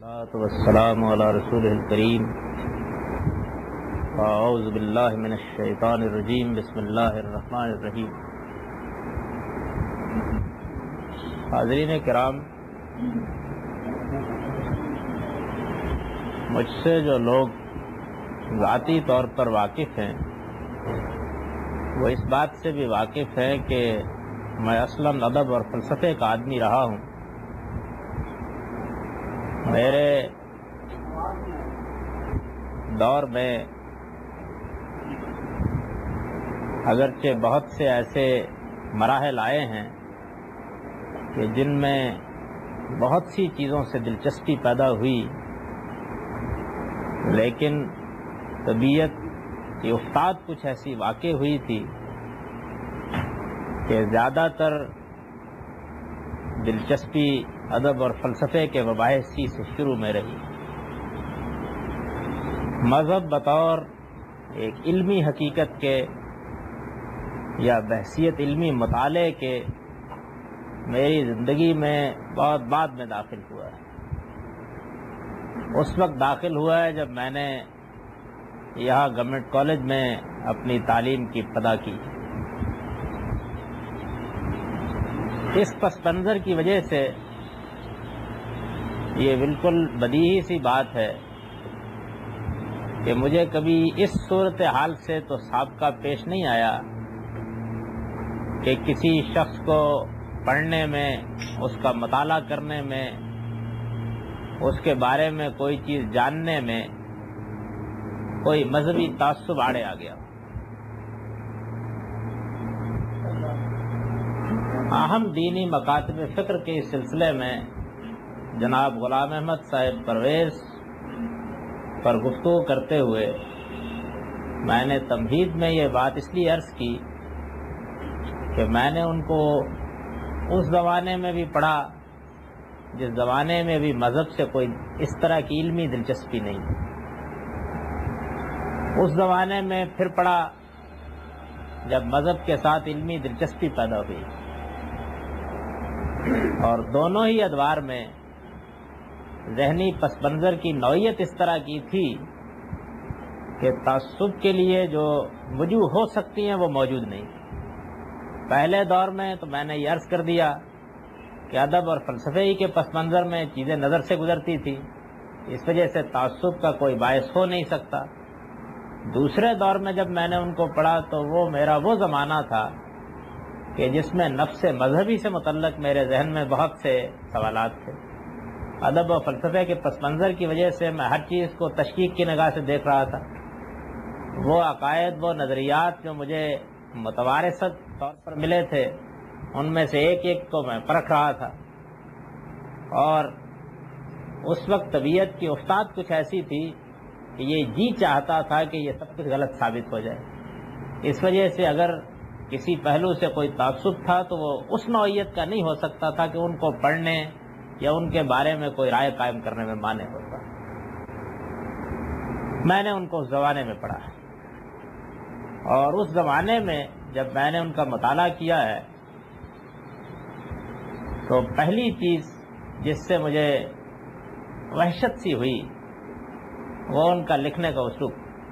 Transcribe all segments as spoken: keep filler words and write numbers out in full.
والصلاة والسلام على رسوله الكريم اعوذ باللہ من الشیطان الرجیم بسم اللہ الرحمن الرحیم۔ حاضرین کرام، مجھ سے جو لوگ ذاتی طور پر واقف ہیں وہ اس بات سے بھی واقف ہیں کہ میں اصلاً ادب اور فلسفے کا آدمی رہا ہوں۔ میرے دور میں اگرچہ بہت سے ایسے مراحل آئے ہیں کہ جن میں بہت سی چیزوں سے دلچسپی پیدا ہوئی، لیکن طبیعت کی افتاد کچھ ایسی واقع ہوئی تھی کہ زیادہ تر دلچسپی ادب اور فلسفے کے مباحث سے شروع میں رہی۔ مذہب بطور ایک علمی حقیقت کے یا بحثیت علمی مطالعے کے میری زندگی میں بہت بعد میں داخل ہوا ہے۔ اس وقت داخل ہوا ہے جب میں نے یہاں گورنمنٹ کالج میں اپنی تعلیم کی ابتدا کی۔ اس پس منظر کی وجہ سے یہ بالکل بدیہی سی بات ہے کہ مجھے کبھی اس صورتحال سے تو سابقہ پیش نہیں آیا کہ کسی شخص کو پڑھنے میں، اس کا مطالعہ کرنے میں، اس کے بارے میں کوئی چیز جاننے میں کوئی مذہبی تعصب آڑے آ گیا۔ اہم دینی مکاتب فکر کے اس سلسلے میں جناب غلام احمد صاحب پرویز پر گفتگو کرتے ہوئے میں نے تمہید میں یہ بات اس لیے عرض کی کہ میں نے ان کو اس زمانے میں بھی پڑھا جس زمانے میں بھی مذہب سے کوئی اس طرح کی علمی دلچسپی نہیں تھی، اس زمانے میں پھر پڑھا جب مذہب کے ساتھ علمی دلچسپی پیدا ہوئی، اور دونوں ہی ادوار میں ذہنی پس منظر کی نوعیت اس طرح کی تھی کہ تعصب کے لیے جو وجوہ ہو سکتی ہیں وہ موجود نہیں تھی۔ پہلے دور میں تو میں نے یہ عرض کر دیا کہ ادب اور فلسفے ہی کے پس منظر میں چیزیں نظر سے گزرتی تھی، اس وجہ سے تعصب کا کوئی باعث ہو نہیں سکتا۔ دوسرے دور میں جب میں نے ان کو پڑھا تو وہ میرا وہ زمانہ تھا کہ جس میں نفس مذہبی سے متعلق میرے ذہن میں بہت سے سوالات تھے۔ ادب و فلسفے کے پس منظر کی وجہ سے میں ہر چیز کو تشکیک کی نگاہ سے دیکھ رہا تھا۔ وہ عقائد، وہ نظریات جو مجھے متوارثت طور پر ملے تھے، ان میں سے ایک ایک کو میں پرکھ رہا تھا، اور اس وقت طبیعت کی افتاد کچھ ایسی تھی کہ یہ جی چاہتا تھا کہ یہ سب کچھ غلط ثابت ہو جائے۔ اس وجہ سے اگر کسی پہلو سے کوئی تعصب تھا تو وہ اس نوعیت کا نہیں ہو سکتا تھا کہ ان کو پڑھنے یا ان کے بارے میں کوئی رائے قائم کرنے میں مانع ہوتا۔ میں نے ان کو اس زمانے میں پڑھا ہے، اور اس زمانے میں جب میں نے ان کا مطالعہ کیا ہے تو پہلی چیز جس سے مجھے وحشت سی ہوئی وہ ان کا لکھنے کا اسلوب۔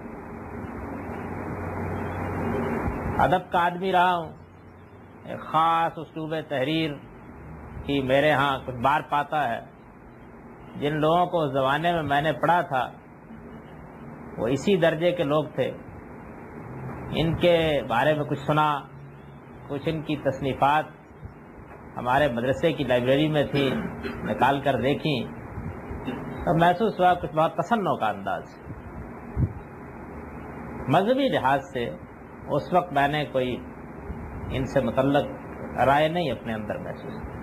ادب کا آدمی رہا ہوں، ایک خاص اسلوب تحریر کی میرے ہاں کچھ بار پاتا ہے۔ جن لوگوں کو اس زمانے میں میں نے پڑھا تھا وہ اسی درجے کے لوگ تھے۔ ان کے بارے میں کچھ سنا، کچھ ان کی تصنیفات ہمارے مدرسے کی لائبریری میں تھی، نکال کر دیکھیں تو محسوس ہوا کچھ بہت تسنع کا انداز۔ مذہبی لحاظ سے اس وقت میں نے کوئی ان سے متعلق رائے نہیں اپنے اندر محسوس کی۔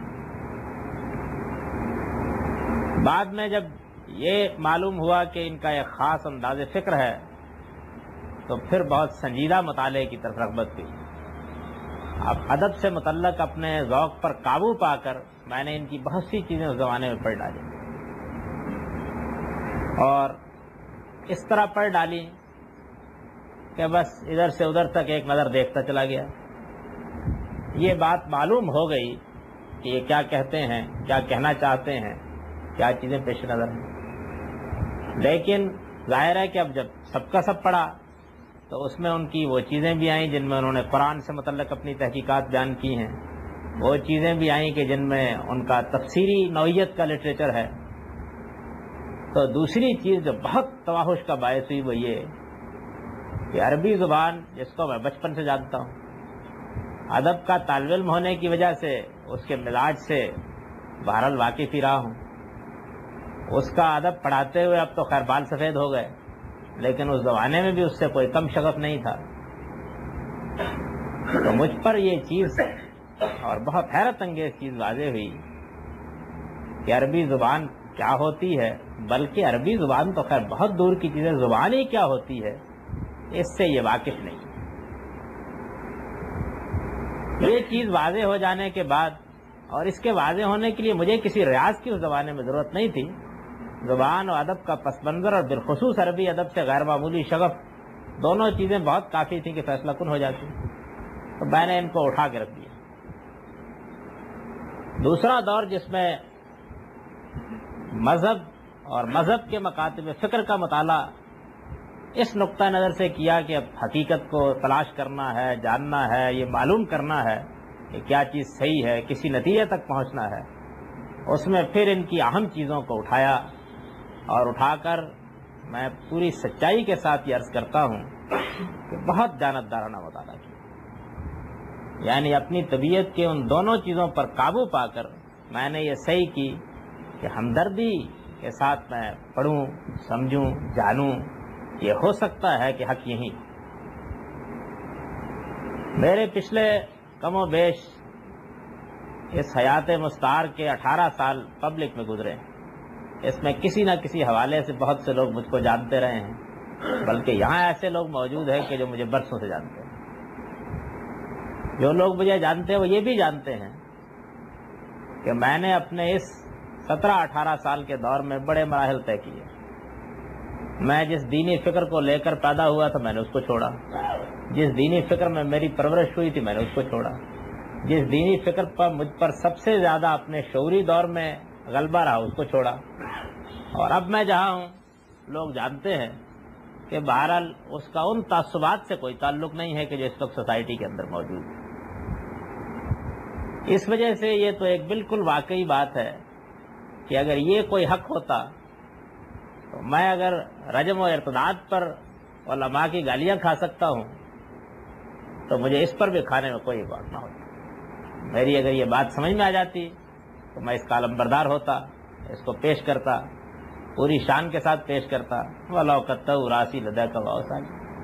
بعد میں جب یہ معلوم ہوا کہ ان کا ایک خاص انداز فکر ہے تو پھر بہت سنجیدہ مطالعے کی طرف رغبت ہوئی۔ اب ادب سے متعلق اپنے ذوق پر قابو پا کر میں نے ان کی بہت سی چیزیں اس زمانے میں پڑھ ڈالی، اور اس طرح پڑھ ڈالی کہ بس ادھر سے ادھر تک ایک نظر دیکھتا چلا گیا۔ یہ بات معلوم ہو گئی کہ یہ کیا کہتے ہیں، کیا کہنا چاہتے ہیں، کیا چیزیں پیش نظر ہیں. لیکن ظاہر ہے کہ اب جب سب کا سب پڑھا تو اس میں ان کی وہ چیزیں بھی آئیں جن میں انہوں نے قرآن سے متعلق اپنی تحقیقات بیان کی ہیں، وہ چیزیں بھی آئیں کہ جن میں ان کا تفسیری نوعیت کا لٹریچر ہے. تو دوسری چیز جو بہت تواہش کا باعث ہوئی وہ یہ کہ عربی زبان جس کو میں بچپن سے جانتا ہوں، ادب کا طالب علم ہونے کی وجہ سے اس کے مزاج سے بہرحال واقف ہی رہا ہوں. اس کا ادب پڑھاتے ہوئے اب تو خیر بال سفید ہو گئے، لیکن اس زمانے میں بھی اس سے کوئی کم شغف نہیں تھا. تو مجھ پر یہ چیز اور بہت حیرت انگیز چیز واضح ہوئی کہ عربی زبان کیا ہوتی ہے، بلکہ عربی زبان تو خیر بہت دور کی چیز ہے، زبان ہی کیا ہوتی ہے اس سے یہ واقف نہیں. یہ چیز واضح ہو جانے کے بعد اور اس کے واضح ہونے کے لیے مجھے کسی ریاض کی اس زمانے میں ضرورت نہیں تھی. زبان و ادب کا پس منظر اور بالخصوص عربی ادب سے غیر معمولی شغف، دونوں چیزیں بہت کافی تھیں کہ فیصلہ کن ہو جاتی. تو میں نے ان کو اٹھا کے رکھ دیا. دوسرا دور جس میں مذہب اور مذہب کے مکاتب فکر کا مطالعہ اس نقطہ نظر سے کیا کہ اب حقیقت کو تلاش کرنا ہے، جاننا ہے، یہ معلوم کرنا ہے کہ کیا چیز صحیح ہے، کسی نتیجے تک پہنچنا ہے، اس میں پھر ان کی اہم چیزوں کو اٹھایا اور اٹھا کر میں پوری سچائی کے ساتھ یہ عرض کرتا ہوں کہ بہت جانبدارانہ مطالعہ کیا. یعنی اپنی طبیعت کے ان دونوں چیزوں پر قابو پا کر میں نے یہ صحیح کی کہ ہمدردی کے ساتھ میں پڑھوں، سمجھوں، جانوں. یہ ہو سکتا ہے کہ حق یہی. میرے پچھلے کم و بیش اس حیات مستعار کے اٹھارہ سال پبلک میں گزرے. اس میں کسی نہ کسی حوالے سے بہت سے لوگ مجھ کو جانتے رہے ہیں، بلکہ یہاں ایسے لوگ موجود ہیں کہ جو مجھے برسوں سے جانتے ہیں. جو لوگ مجھے جانتے ہیں وہ یہ بھی جانتے ہیں کہ میں نے اپنے اس سترہ اٹھارہ سال کے دور میں بڑے مراحل طے کیے. میں جس دینی فکر کو لے کر پیدا ہوا تھا میں نے اس کو چھوڑا، جس دینی فکر میں میری پرورش ہوئی تھی میں نے اس کو چھوڑا، جس دینی فکر پر مجھ پر سب سے زیادہ اپنے شعوری دور میں غلبہ رہا اس کو چھوڑا. اور اب میں جہاں ہوں لوگ جانتے ہیں کہ بہرحال اس کا ان تعصبات سے کوئی تعلق نہیں ہے کہ جو اس وقت سوسائٹی کے اندر موجود ہے. اس وجہ سے یہ تو ایک بالکل واقعی بات ہے کہ اگر یہ کوئی حق ہوتا تو میں اگر رجم و ارتداد پر علماء کی گالیاں کھا سکتا ہوں تو مجھے اس پر بھی کھانے میں کوئی بات نہ ہوتی. میری اگر یہ بات سمجھ میں آ جاتی تو میں اس کا علم بردار ہوتا، اس کو پیش کرتا، پوری شان کے ساتھ پیش کرتا. وَلَوْ قَدْتَوْ رَاسِي لَدَيْكَ وَأَوْسَانِ.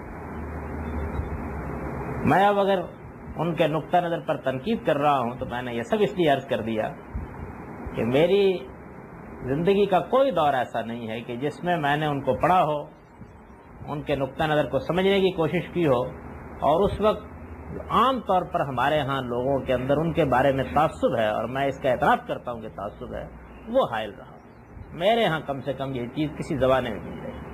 میں اب اگر ان کے نقطہ نظر پر تنقید کر رہا ہوں تو میں نے یہ سب اس لیے عرض کر دیا کہ میری زندگی کا کوئی دور ایسا نہیں ہے کہ جس میں میں نے ان کو پڑھا ہو، ان کے نقطہ نظر کو سمجھنے کی کوشش کی ہو، اور اس وقت عام طور پر ہمارے ہاں لوگوں کے اندر ان کے بارے میں تعصب ہے، اور میں اس کا اعتراف کرتا ہوں کہ تعصب ہے، وہ حائل رہا. میرے ہاں کم سے کم یہ چیز کسی زمانے میں نہیں رہی.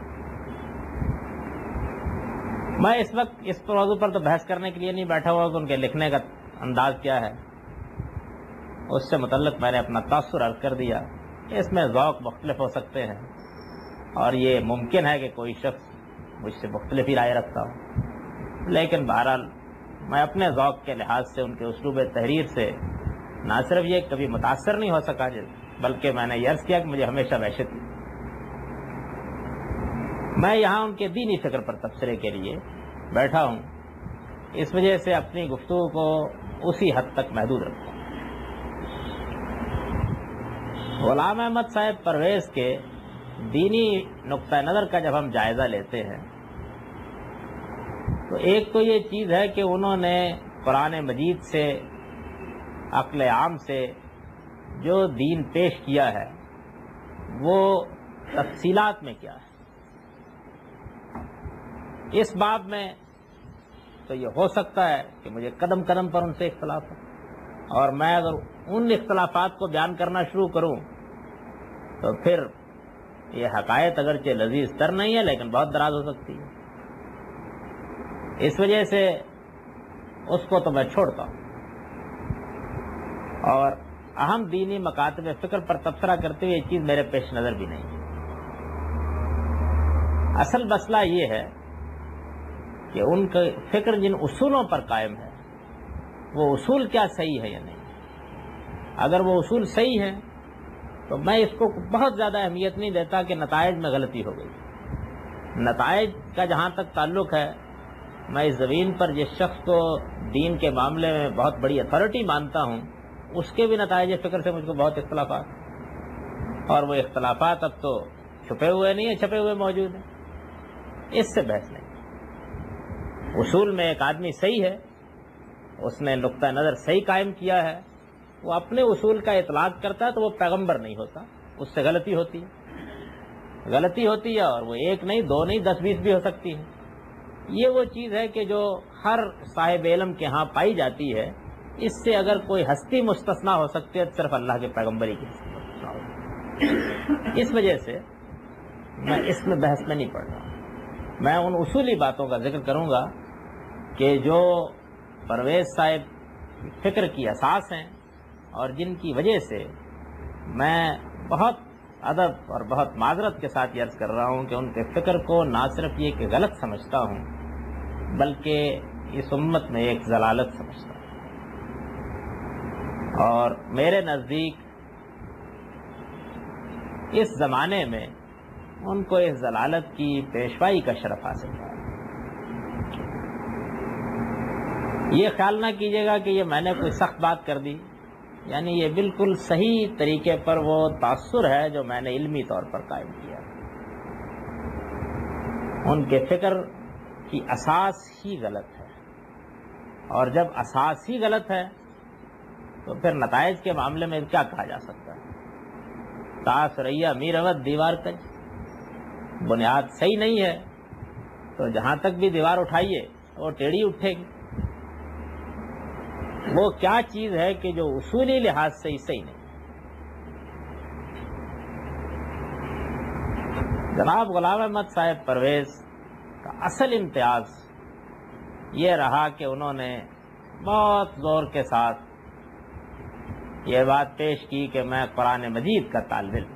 میں اس وقت اس موضوع پر تو بحث کرنے کے لیے نہیں بیٹھا ہوا کہ ان کے لکھنے کا انداز کیا ہے، اس سے متعلق میں نے اپنا تاثر عرض کر دیا. اس میں ذوق مختلف ہو سکتے ہیں اور یہ ممکن ہے کہ کوئی شخص مجھ سے مختلف ہی رائے رکھتا ہوں، لیکن بہرحال میں اپنے ذوق کے لحاظ سے ان کے اسلوب تحریر سے نہ صرف یہ کبھی متاثر نہیں ہو سکا بلکہ میں نے یہ عرض کیا کہ مجھے ہمیشہ وحشت تھی. میں یہاں ان کے دینی فکر پر تبصرے کے لیے بیٹھا ہوں، اس وجہ سے اپنی گفتگو کو اسی حد تک محدود رکھتا ہوں. غلام احمد صاحب پرویز کے دینی نقطہ نظر کا جب ہم جائزہ لیتے ہیں تو ایک تو یہ چیز ہے کہ انہوں نے قرآن مجید سے، عقل عام سے جو دین پیش کیا ہے وہ تفصیلات میں کیا ہے. اس باب میں تو یہ ہو سکتا ہے کہ مجھے قدم قدم پر ان سے اختلاف ہو، اور میں اگر ان اختلافات کو بیان کرنا شروع کروں تو پھر یہ حقائق اگرچہ لذیذ تر نہیں ہے لیکن بہت دراز ہو سکتی ہے. اس وجہ سے اس کو تو میں چھوڑتا ہوں. اور اہم دینی مکاتب فکر پر تبصرہ کرتے ہوئے یہ چیز میرے پیش نظر بھی نہیں ہے۔ اصل مسئلہ یہ ہے کہ ان کا فکر جن اصولوں پر قائم ہے وہ اصول کیا صحیح ہے یا نہیں۔ اگر وہ اصول صحیح ہیں تو میں اس کو بہت زیادہ اہمیت نہیں دیتا کہ نتائج میں غلطی ہو گئی۔ نتائج کا جہاں تک تعلق ہے، میں اس زمین پر جس شخص کو دین کے معاملے میں بہت بڑی اتھارٹی مانتا ہوں، اس کے بھی نتائج فکر سے مجھ کو بہت اختلافات، اور وہ اختلافات اب تو چھپے ہوئے نہیں ہیں، چھپے ہوئے موجود ہیں۔ اس سے بحث نہیں۔ اصول میں ایک آدمی صحیح ہے، اس نے نقطہ نظر صحیح قائم کیا ہے، وہ اپنے اصول کا اطلاق کرتا ہے تو وہ پیغمبر نہیں ہوتا، اس سے غلطی ہوتی ہے، غلطی ہوتی ہے، اور وہ ایک نہیں، دو نہیں، دس بیس بھی ہو سکتی ہے۔ یہ وہ چیز ہے کہ جو ہر صاحب علم کے ہاں پائی جاتی ہے، اس سے اگر کوئی ہستی مستثنا ہو سکتی ہے تو صرف اللہ کے پیغمبری کی ہستی مستثنا ہوگی۔ اس وجہ سے میں اس میں بحث میں نہیں پڑھ رہا ہوں۔ میں ان اصولی باتوں کا ذکر کروں گا کہ جو پرویز صاحب فکر کی اساس ہیں، اور جن کی وجہ سے میں بہت ادب اور بہت معذرت کے ساتھ یہ عرض کر رہا ہوں کہ ان کے فکر کو نہ صرف یہ کہ غلط سمجھتا ہوں، بلکہ اس امت میں ایک ضلالت سمجھتا ہوں۔ اور میرے نزدیک اس زمانے میں ان کو اس ضلالت کی پیشوائی کا شرف حاصل ہے۔ یہ خیال نہ کیجیے گا کہ یہ میں نے کوئی سخت بات کر دی، یعنی یہ بالکل صحیح طریقے پر وہ تاثر ہے جو میں نے علمی طور پر قائم کیا۔ ان کے فکر کی اساس ہی غلط ہے، اور جب اساس ہی غلط ہے تو پھر نتائج کے معاملے میں کیا کہا جا سکتا ہے؟ تا سریا میر اود دیوار کج، بنیاد صحیح نہیں ہے تو جہاں تک بھی دیوار اٹھائیے وہ ٹیڑھی اٹھے گی۔ وہ کیا چیز ہے کہ جو اصولی لحاظ سے ہی صحیح نہیں؟ جناب غلام احمد صاحب پرویز کا اصل امتیاز یہ رہا کہ انہوں نے بہت زور کے ساتھ یہ بات پیش کی کہ میں قرآن مجید کا طالب علم۔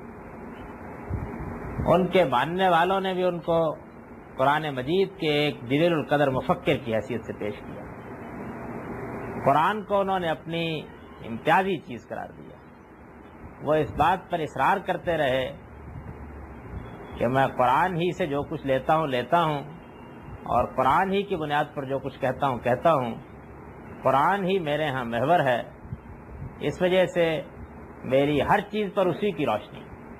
ان کے ماننے والوں نے بھی ان کو قرآن مجید کے ایک جلیل القدر مفکر کی حیثیت سے پیش کیا۔ قرآن کو انہوں نے اپنی امتیازی چیز قرار دیا۔ وہ اس بات پر اصرار کرتے رہے کہ میں قرآن ہی سے جو کچھ لیتا ہوں لیتا ہوں، اور قرآن ہی کی بنیاد پر جو کچھ کہتا ہوں کہتا ہوں، قرآن ہی میرے ہاں محور ہے، اس وجہ سے میری ہر چیز پر اسی کی روشنی۔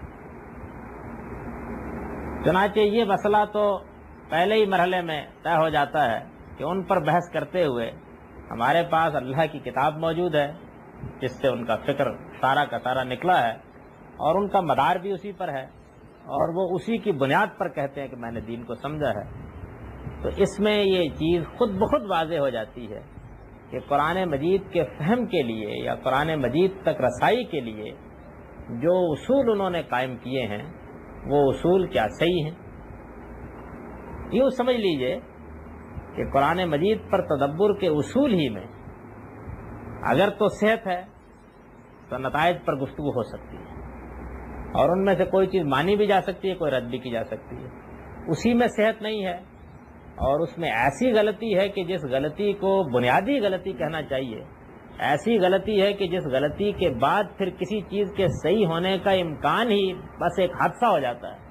چنانچہ یہ مسئلہ تو پہلے ہی مرحلے میں طے ہو جاتا ہے کہ ان پر بحث کرتے ہوئے ہمارے پاس اللہ کی کتاب موجود ہے جس سے ان کا فکر سارا کا سارا نکلا ہے، اور ان کا مدار بھی اسی پر ہے، اور وہ اسی کی بنیاد پر کہتے ہیں کہ میں نے دین کو سمجھا ہے۔ تو اس میں یہ چیز خود بخود واضح ہو جاتی ہے کہ قرآن مجید کے فہم کے لیے یا قرآن مجید تک رسائی کے لیے جو اصول انہوں نے قائم کیے ہیں وہ اصول کیا صحیح ہیں۔ یوں سمجھ لیجئے کہ قرآن مجید پر تدبر کے اصول ہی میں اگر تو صحت ہے تو نتائج پر گفتگو ہو سکتی ہے، اور ان میں سے کوئی چیز مانی بھی جا سکتی ہے، کوئی رد بھی کی جا سکتی ہے۔ اسی میں صحت نہیں ہے، اور اس میں ایسی غلطی ہے کہ جس غلطی کو بنیادی غلطی کہنا چاہیے، ایسی غلطی ہے کہ جس غلطی کے بعد پھر کسی چیز کے صحیح ہونے کا امکان ہی بس ایک حادثہ ہو جاتا ہے،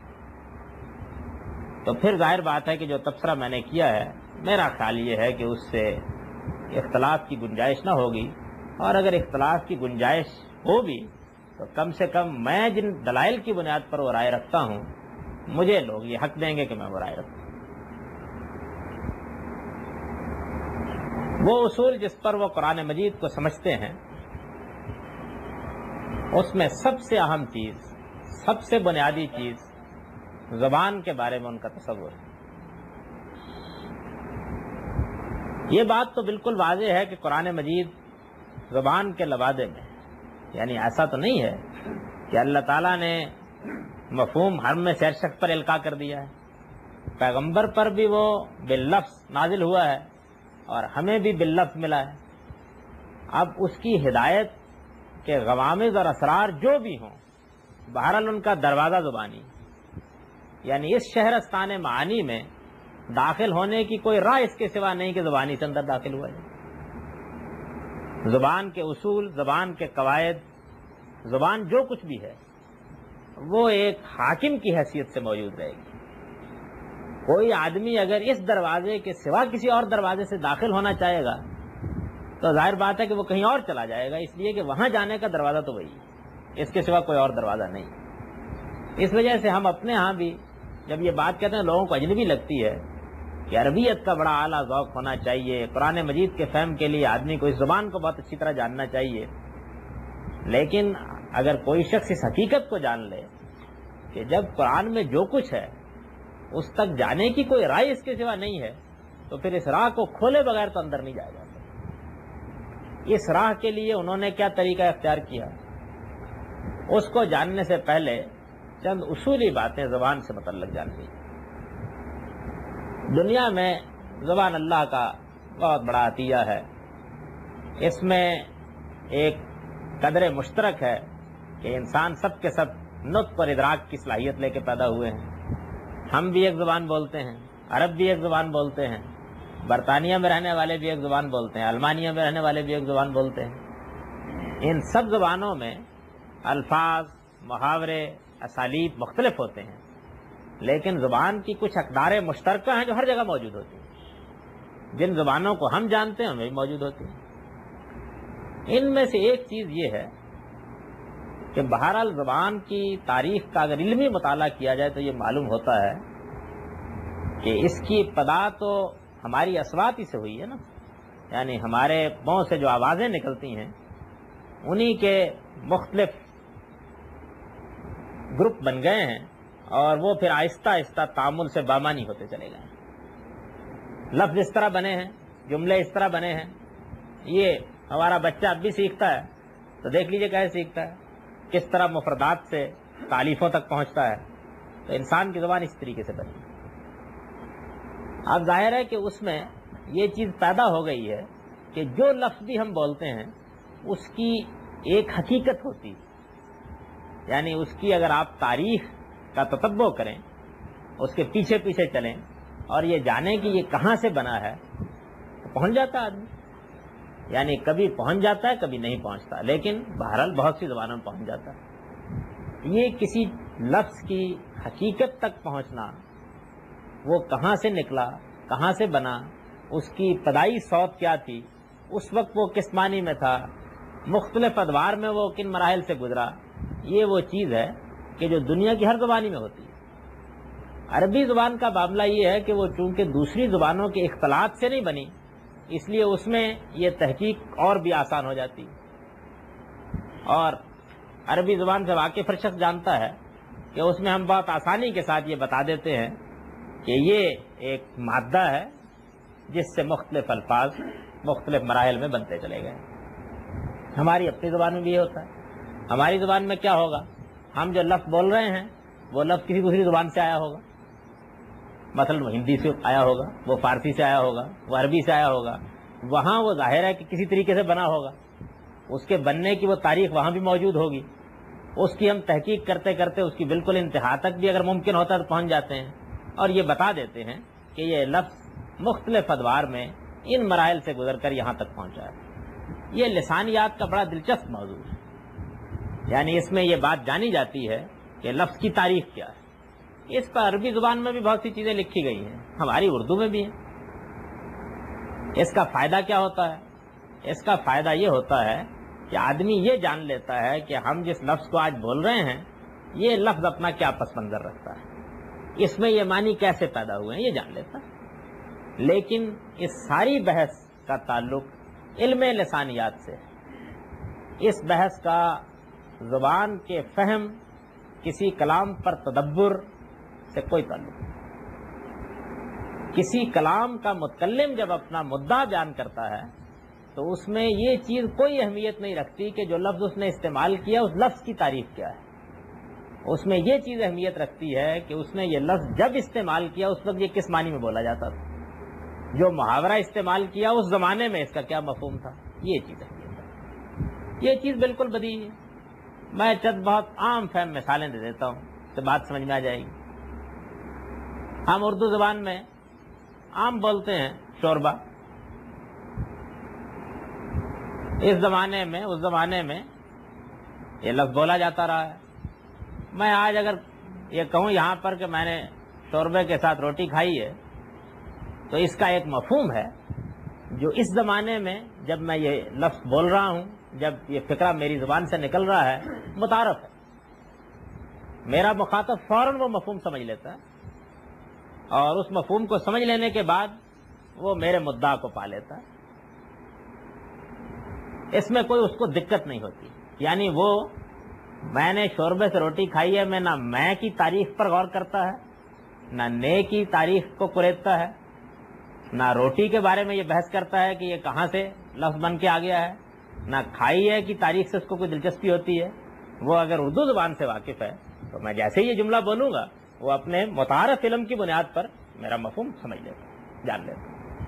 تو پھر ظاہر بات ہے کہ جو تبصرہ میں نے کیا ہے میرا خیال یہ ہے کہ اس سے اختلاف کی گنجائش نہ ہوگی، اور اگر اختلاف کی گنجائش ہو بھی تو کم سے کم میں جن دلائل کی بنیاد پر وہ رائے رکھتا ہوں مجھے لوگ یہ حق دیں گے کہ میں وہ رائے رکھوں۔ وہ اصول جس پر وہ قرآن مجید کو سمجھتے ہیں، اس میں سب سے اہم چیز، سب سے بنیادی چیز زبان کے بارے میں ان کا تصور ہے۔ یہ بات تو بالکل واضح ہے کہ قرآن مجید زبان کے لبادے میں، یعنی ایسا تو نہیں ہے کہ اللہ تعالیٰ نے مفہوم ہر میں سیر شخص پر القاء کر دیا ہے، پیغمبر پر بھی وہ باللفظ نازل ہوا ہے اور ہمیں بھی باللفظ ملا ہے۔ اب اس کی ہدایت کہ غوامض اور اسرار جو بھی ہوں بہرحال ان کا دروازہ زبانی، یعنی اس شہرستان معانی میں داخل ہونے کی کوئی راہ اس کے سوا نہیں کہ زبانی سے اندر داخل ہوا ہے۔ زبان کے اصول، زبان کے قواعد، زبان جو کچھ بھی ہے وہ ایک حاکم کی حیثیت سے موجود رہے گی۔ کوئی آدمی اگر اس دروازے کے سوا کسی اور دروازے سے داخل ہونا چاہے گا تو ظاہر بات ہے کہ وہ کہیں اور چلا جائے گا، اس لیے کہ وہاں جانے کا دروازہ تو وہی ہے، اس کے سوا کوئی اور دروازہ نہیں۔ اس وجہ سے ہم اپنے ہاں بھی جب یہ بات کہتے ہیں لوگوں کو اجنبی لگتی ہے کہ عربیت کا بڑا اعلیٰ ذوق ہونا چاہیے، قرآن مجید کے فہم کے لیے آدمی کو اس زبان کو بہت اچھی طرح جاننا چاہیے، لیکن اگر کوئی شخص اس حقیقت کو جان لے کہ جب قرآن میں جو کچھ ہے اس تک جانے کی کوئی رائے اس کے سوا نہیں ہے تو پھر اس راہ کو کھولے بغیر تو اندر نہیں جایا جا سکتا۔ اس راہ کے لیے انہوں نے کیا طریقہ اختیار کیا، اس کو جاننے سے پہلے چند اصولی باتیں زبان سے متعلق جان لی۔ دنیا میں زبان اللہ کا بہت بڑا عطیہ ہے، اس میں ایک قدر مشترک ہے کہ انسان سب کے سب نطق اور ادراک کی صلاحیت لے کے پیدا ہوئے ہیں۔ ہم بھی ایک زبان بولتے ہیں، عرب بھی ایک زبان بولتے ہیں، برطانیہ میں رہنے والے بھی ایک زبان بولتے ہیں، المانیہ میں رہنے والے بھی ایک زبان بولتے ہیں۔ ان سب زبانوں میں الفاظ، محاورے، اسالیب مختلف ہوتے ہیں، لیکن زبان کی کچھ اقدار مشترکہ ہیں جو ہر جگہ موجود ہوتی ہیں، جن زبانوں کو ہم جانتے ہیں ہمیں بھی موجود ہوتی ہیں۔ ان میں سے ایک چیز یہ ہے کہ بہرحال زبان کی تاریخ کا اگر علمی مطالعہ کیا جائے تو یہ معلوم ہوتا ہے کہ اس کی ابتدا تو ہماری اصوات ہی سے ہوئی ہے نا، یعنی ہمارے منہ سے جو آوازیں نکلتی ہیں انہی کے مختلف گروپ بن گئے ہیں اور وہ پھر آہستہ آہستہ تعامل سے بامانی ہوتے چلے گئے ہیں۔ لفظ اس طرح بنے ہیں، جملے اس طرح بنے ہیں۔ یہ ہمارا بچہ اب بھی سیکھتا ہے تو دیکھ لیجئے کیسے سیکھتا ہے، کس طرح مفردات سے تالیفوں تک پہنچتا ہے، تو انسان کی زبان اس طریقے سے بنی۔ اب ظاہر ہے کہ اس میں یہ چیز پیدا ہو گئی ہے کہ جو لفظ بھی ہم بولتے ہیں اس کی ایک حقیقت ہوتی ہے، یعنی اس کی اگر آپ تاریخ کا تتبع کریں، اس کے پیچھے پیچھے چلیں اور یہ جانیں کہ یہ کہاں سے بنا ہے تو پہنچ جاتا ہے آدمی، یعنی کبھی پہنچ جاتا ہے کبھی نہیں پہنچتا، لیکن بہرحال بہت سی زبانوں میں پہنچ جاتا ہے۔ یہ کسی لفظ کی حقیقت تک پہنچنا، وہ کہاں سے نکلا، کہاں سے بنا، اس کی ابتدائی صوت کیا تھی، اس وقت وہ کس معنی میں تھا، مختلف ادوار میں وہ کن مراحل سے گزرا، یہ وہ چیز ہے کہ جو دنیا کی ہر زبانی میں ہوتی ہے۔ عربی زبان کا معاملہ یہ ہے کہ وہ چونکہ دوسری زبانوں کے اختلاط سے نہیں بنی، اس لیے اس میں یہ تحقیق اور بھی آسان ہو جاتی، اور عربی زبان سے واقف ہر شخص جانتا ہے کہ اس میں ہم بہت آسانی کے ساتھ یہ بتا دیتے ہیں کہ یہ ایک مادہ ہے جس سے مختلف الفاظ مختلف مراحل میں بنتے چلے گئے۔ ہماری اپنی زبان میں بھی یہ ہوتا ہے۔ ہماری زبان میں کیا ہوگا، ہم جو لفظ بول رہے ہیں وہ لفظ کسی دوسری زبان سے آیا ہوگا، مثلا وہ ہندی سے آیا ہوگا، وہ فارسی سے آیا ہوگا، وہ عربی سے آیا ہوگا، وہاں وہ ظاہر ہے کہ کسی طریقے سے بنا ہوگا، اس کے بننے کی وہ تاریخ وہاں بھی موجود ہوگی، اس کی ہم تحقیق کرتے کرتے اس کی بالکل انتہا تک بھی اگر ممکن ہوتا تو پہنچ جاتے ہیں اور یہ بتا دیتے ہیں کہ یہ لفظ مختلف ادوار میں ان مراحل سے گزر کر یہاں تک پہنچا ہے۔ یہ لسانیات کا بڑا دلچسپ موضوع ہے، یعنی اس میں یہ بات جانی جاتی ہے کہ لفظ کی تاریخ کیا ہے۔ اس پر عربی زبان میں بھی بہت سی چیزیں لکھی گئی ہیں، ہماری اردو میں بھی ہیں۔ اس کا فائدہ کیا ہوتا ہے؟ اس کا فائدہ یہ ہوتا ہے کہ آدمی یہ جان لیتا ہے کہ ہم جس لفظ کو آج بول رہے ہیں یہ لفظ اپنا کیا پس منظر رکھتا ہے، اس میں یہ معنی کیسے پیدا ہوئے ہیں یہ جان لیتا ہے۔ لیکن اس ساری بحث کا تعلق علم لسانیات سے ہے۔ اس بحث کا زبان کے فہم، کسی کلام پر تدبر سے کوئی تعلق نہیں۔ کسی کلام کا متکلم جب اپنا مدعا بیان کرتا ہے تو اس میں یہ چیز کوئی اہمیت نہیں رکھتی کہ جو لفظ اس نے استعمال کیا اس لفظ کی تاریخ کیا ہے، اس میں یہ چیز اہمیت رکھتی ہے کہ اس نے یہ لفظ جب استعمال کیا اس وقت یہ کس معنی میں بولا جاتا تھا، جو محاورہ استعمال کیا اس زمانے میں اس کا کیا مفہوم تھا، یہ چیز اہمیت ہے۔ یہ چیز بالکل بدی ہے. میں چند بہت عام فہم مثالیں دے دیتا ہوں تو بات سمجھ میں آ جائے گی. ہم اردو زبان میں عام بولتے ہیں شوربہ. اس زمانے میں اس زمانے میں یہ لفظ بولا جاتا رہا ہے. میں آج اگر یہ کہوں یہاں پر کہ میں نے شوربے کے ساتھ روٹی کھائی ہے تو اس کا ایک مفہوم ہے جو اس زمانے میں جب میں یہ لفظ بول رہا ہوں، جب یہ فقرہ میری زبان سے نکل رہا ہے، متعارف ہے. میرا مخاطب فوراً وہ مفہوم سمجھ لیتا ہے اور اس مفہوم کو سمجھ لینے کے بعد وہ میرے مدعا کو پا لیتا ہے. اس میں کوئی اس کو دقت نہیں ہوتی. یعنی وہ میں نے شوربے سے روٹی کھائی ہے میں نہ میں کی تعریف پر غور کرتا ہے، نہ نے کی تعریف کو کریدتا ہے، نہ روٹی کے بارے میں یہ بحث کرتا ہے کہ یہ کہاں سے لفظ بن کے آ گیا ہے، نہ کھائی ہے کی تاریخ سے اس کو کوئی دلچسپی ہوتی ہے. وہ اگر اردو زبان سے واقف ہے تو میں جیسے ہی یہ جملہ بولوں گا وہ اپنے متعارف علم کی بنیاد پر میرا مفہوم سمجھ لیتا، جان لیتا.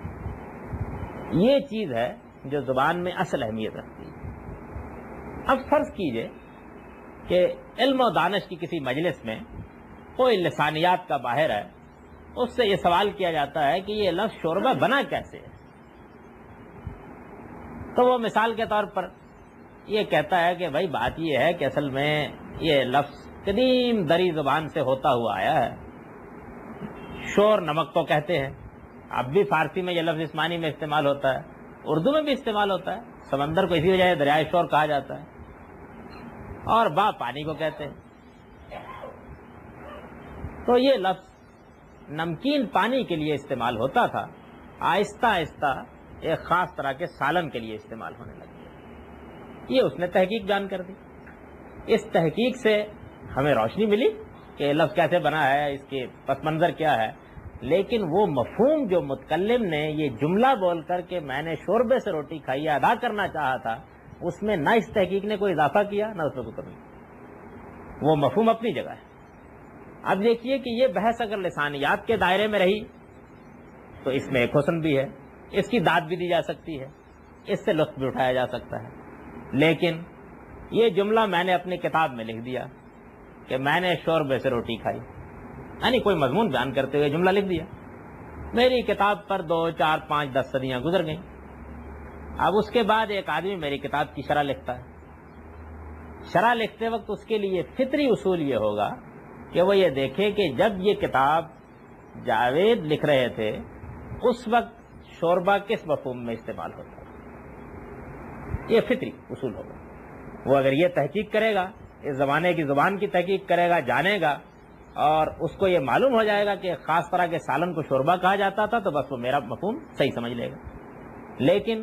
یہ چیز ہے جو زبان میں اصل اہمیت رکھتی ہے. اب فرض کیجئے کہ علم و دانش کی کسی مجلس میں کوئی لسانیات کا باہر ہے، اس سے یہ سوال کیا جاتا ہے کہ یہ لفظ شوربہ بنا کیسے ہے. تو وہ مثال کے طور پر یہ کہتا ہے کہ بھائی بات یہ ہے کہ اصل میں یہ لفظ قدیم دری زبان سے ہوتا ہوا آیا ہے. شور نمک کو کہتے ہیں. اب بھی فارسی میں یہ لفظ اس معنی میں استعمال ہوتا ہے، اردو میں بھی استعمال ہوتا ہے. سمندر کو اسی وجہ سے دریائے شور کہا جاتا ہے. اور با پانی کو کہتے ہیں. تو یہ لفظ نمکین پانی کے لیے استعمال ہوتا تھا، آہستہ آہستہ ایک خاص طرح کے سالن کے لیے استعمال ہونے لگی. یہ اس نے تحقیق بیان کر دی. اس تحقیق سے ہمیں روشنی ملی کہ یہ لفظ کیسے بنا ہے، اس کے پس منظر کیا ہے. لیکن وہ مفہوم جو متکلم نے یہ جملہ بول کر کے میں نے شوربے سے روٹی کھائی ادا کرنا چاہا تھا، اس میں نہ اس تحقیق نے کوئی اضافہ کیا نہ اس میں کوئی کمی. وہ مفہوم اپنی جگہ ہے. اب دیکھیے کہ یہ بحث اگر لسانیات کے دائرے میں رہی تو اس میں ایک حسن بھی ہے، اس کی داد بھی دی جا سکتی ہے، اس سے لطف بھی اٹھایا جا سکتا ہے. لیکن یہ جملہ میں نے اپنی کتاب میں لکھ دیا کہ میں نے شوربے سے روٹی کھائی، یعنی کوئی مضمون بیان کرتے ہوئے جملہ لکھ دیا. میری کتاب پر دو چار پانچ دس صدیاں گزر گئیں. اب اس کے بعد ایک آدمی میری کتاب کی شرح لکھتا ہے. شرح لکھتے وقت اس کے لیے فطری اصول یہ ہوگا کہ وہ یہ دیکھے کہ جب یہ کتاب جاوید لکھ رہے تھے اس وقت شوربہ کس مفہوم میں استعمال ہوتا ہے. یہ فطری اصول ہوگا. وہ اگر یہ تحقیق کرے گا، اس زمانے کی زبان کی تحقیق کرے گا، جانے گا، اور اس کو یہ معلوم ہو جائے گا کہ خاص طرح کے سالن کو شوربہ کہا جاتا تھا، تو بس وہ میرا مفہوم صحیح سمجھ لے گا. لیکن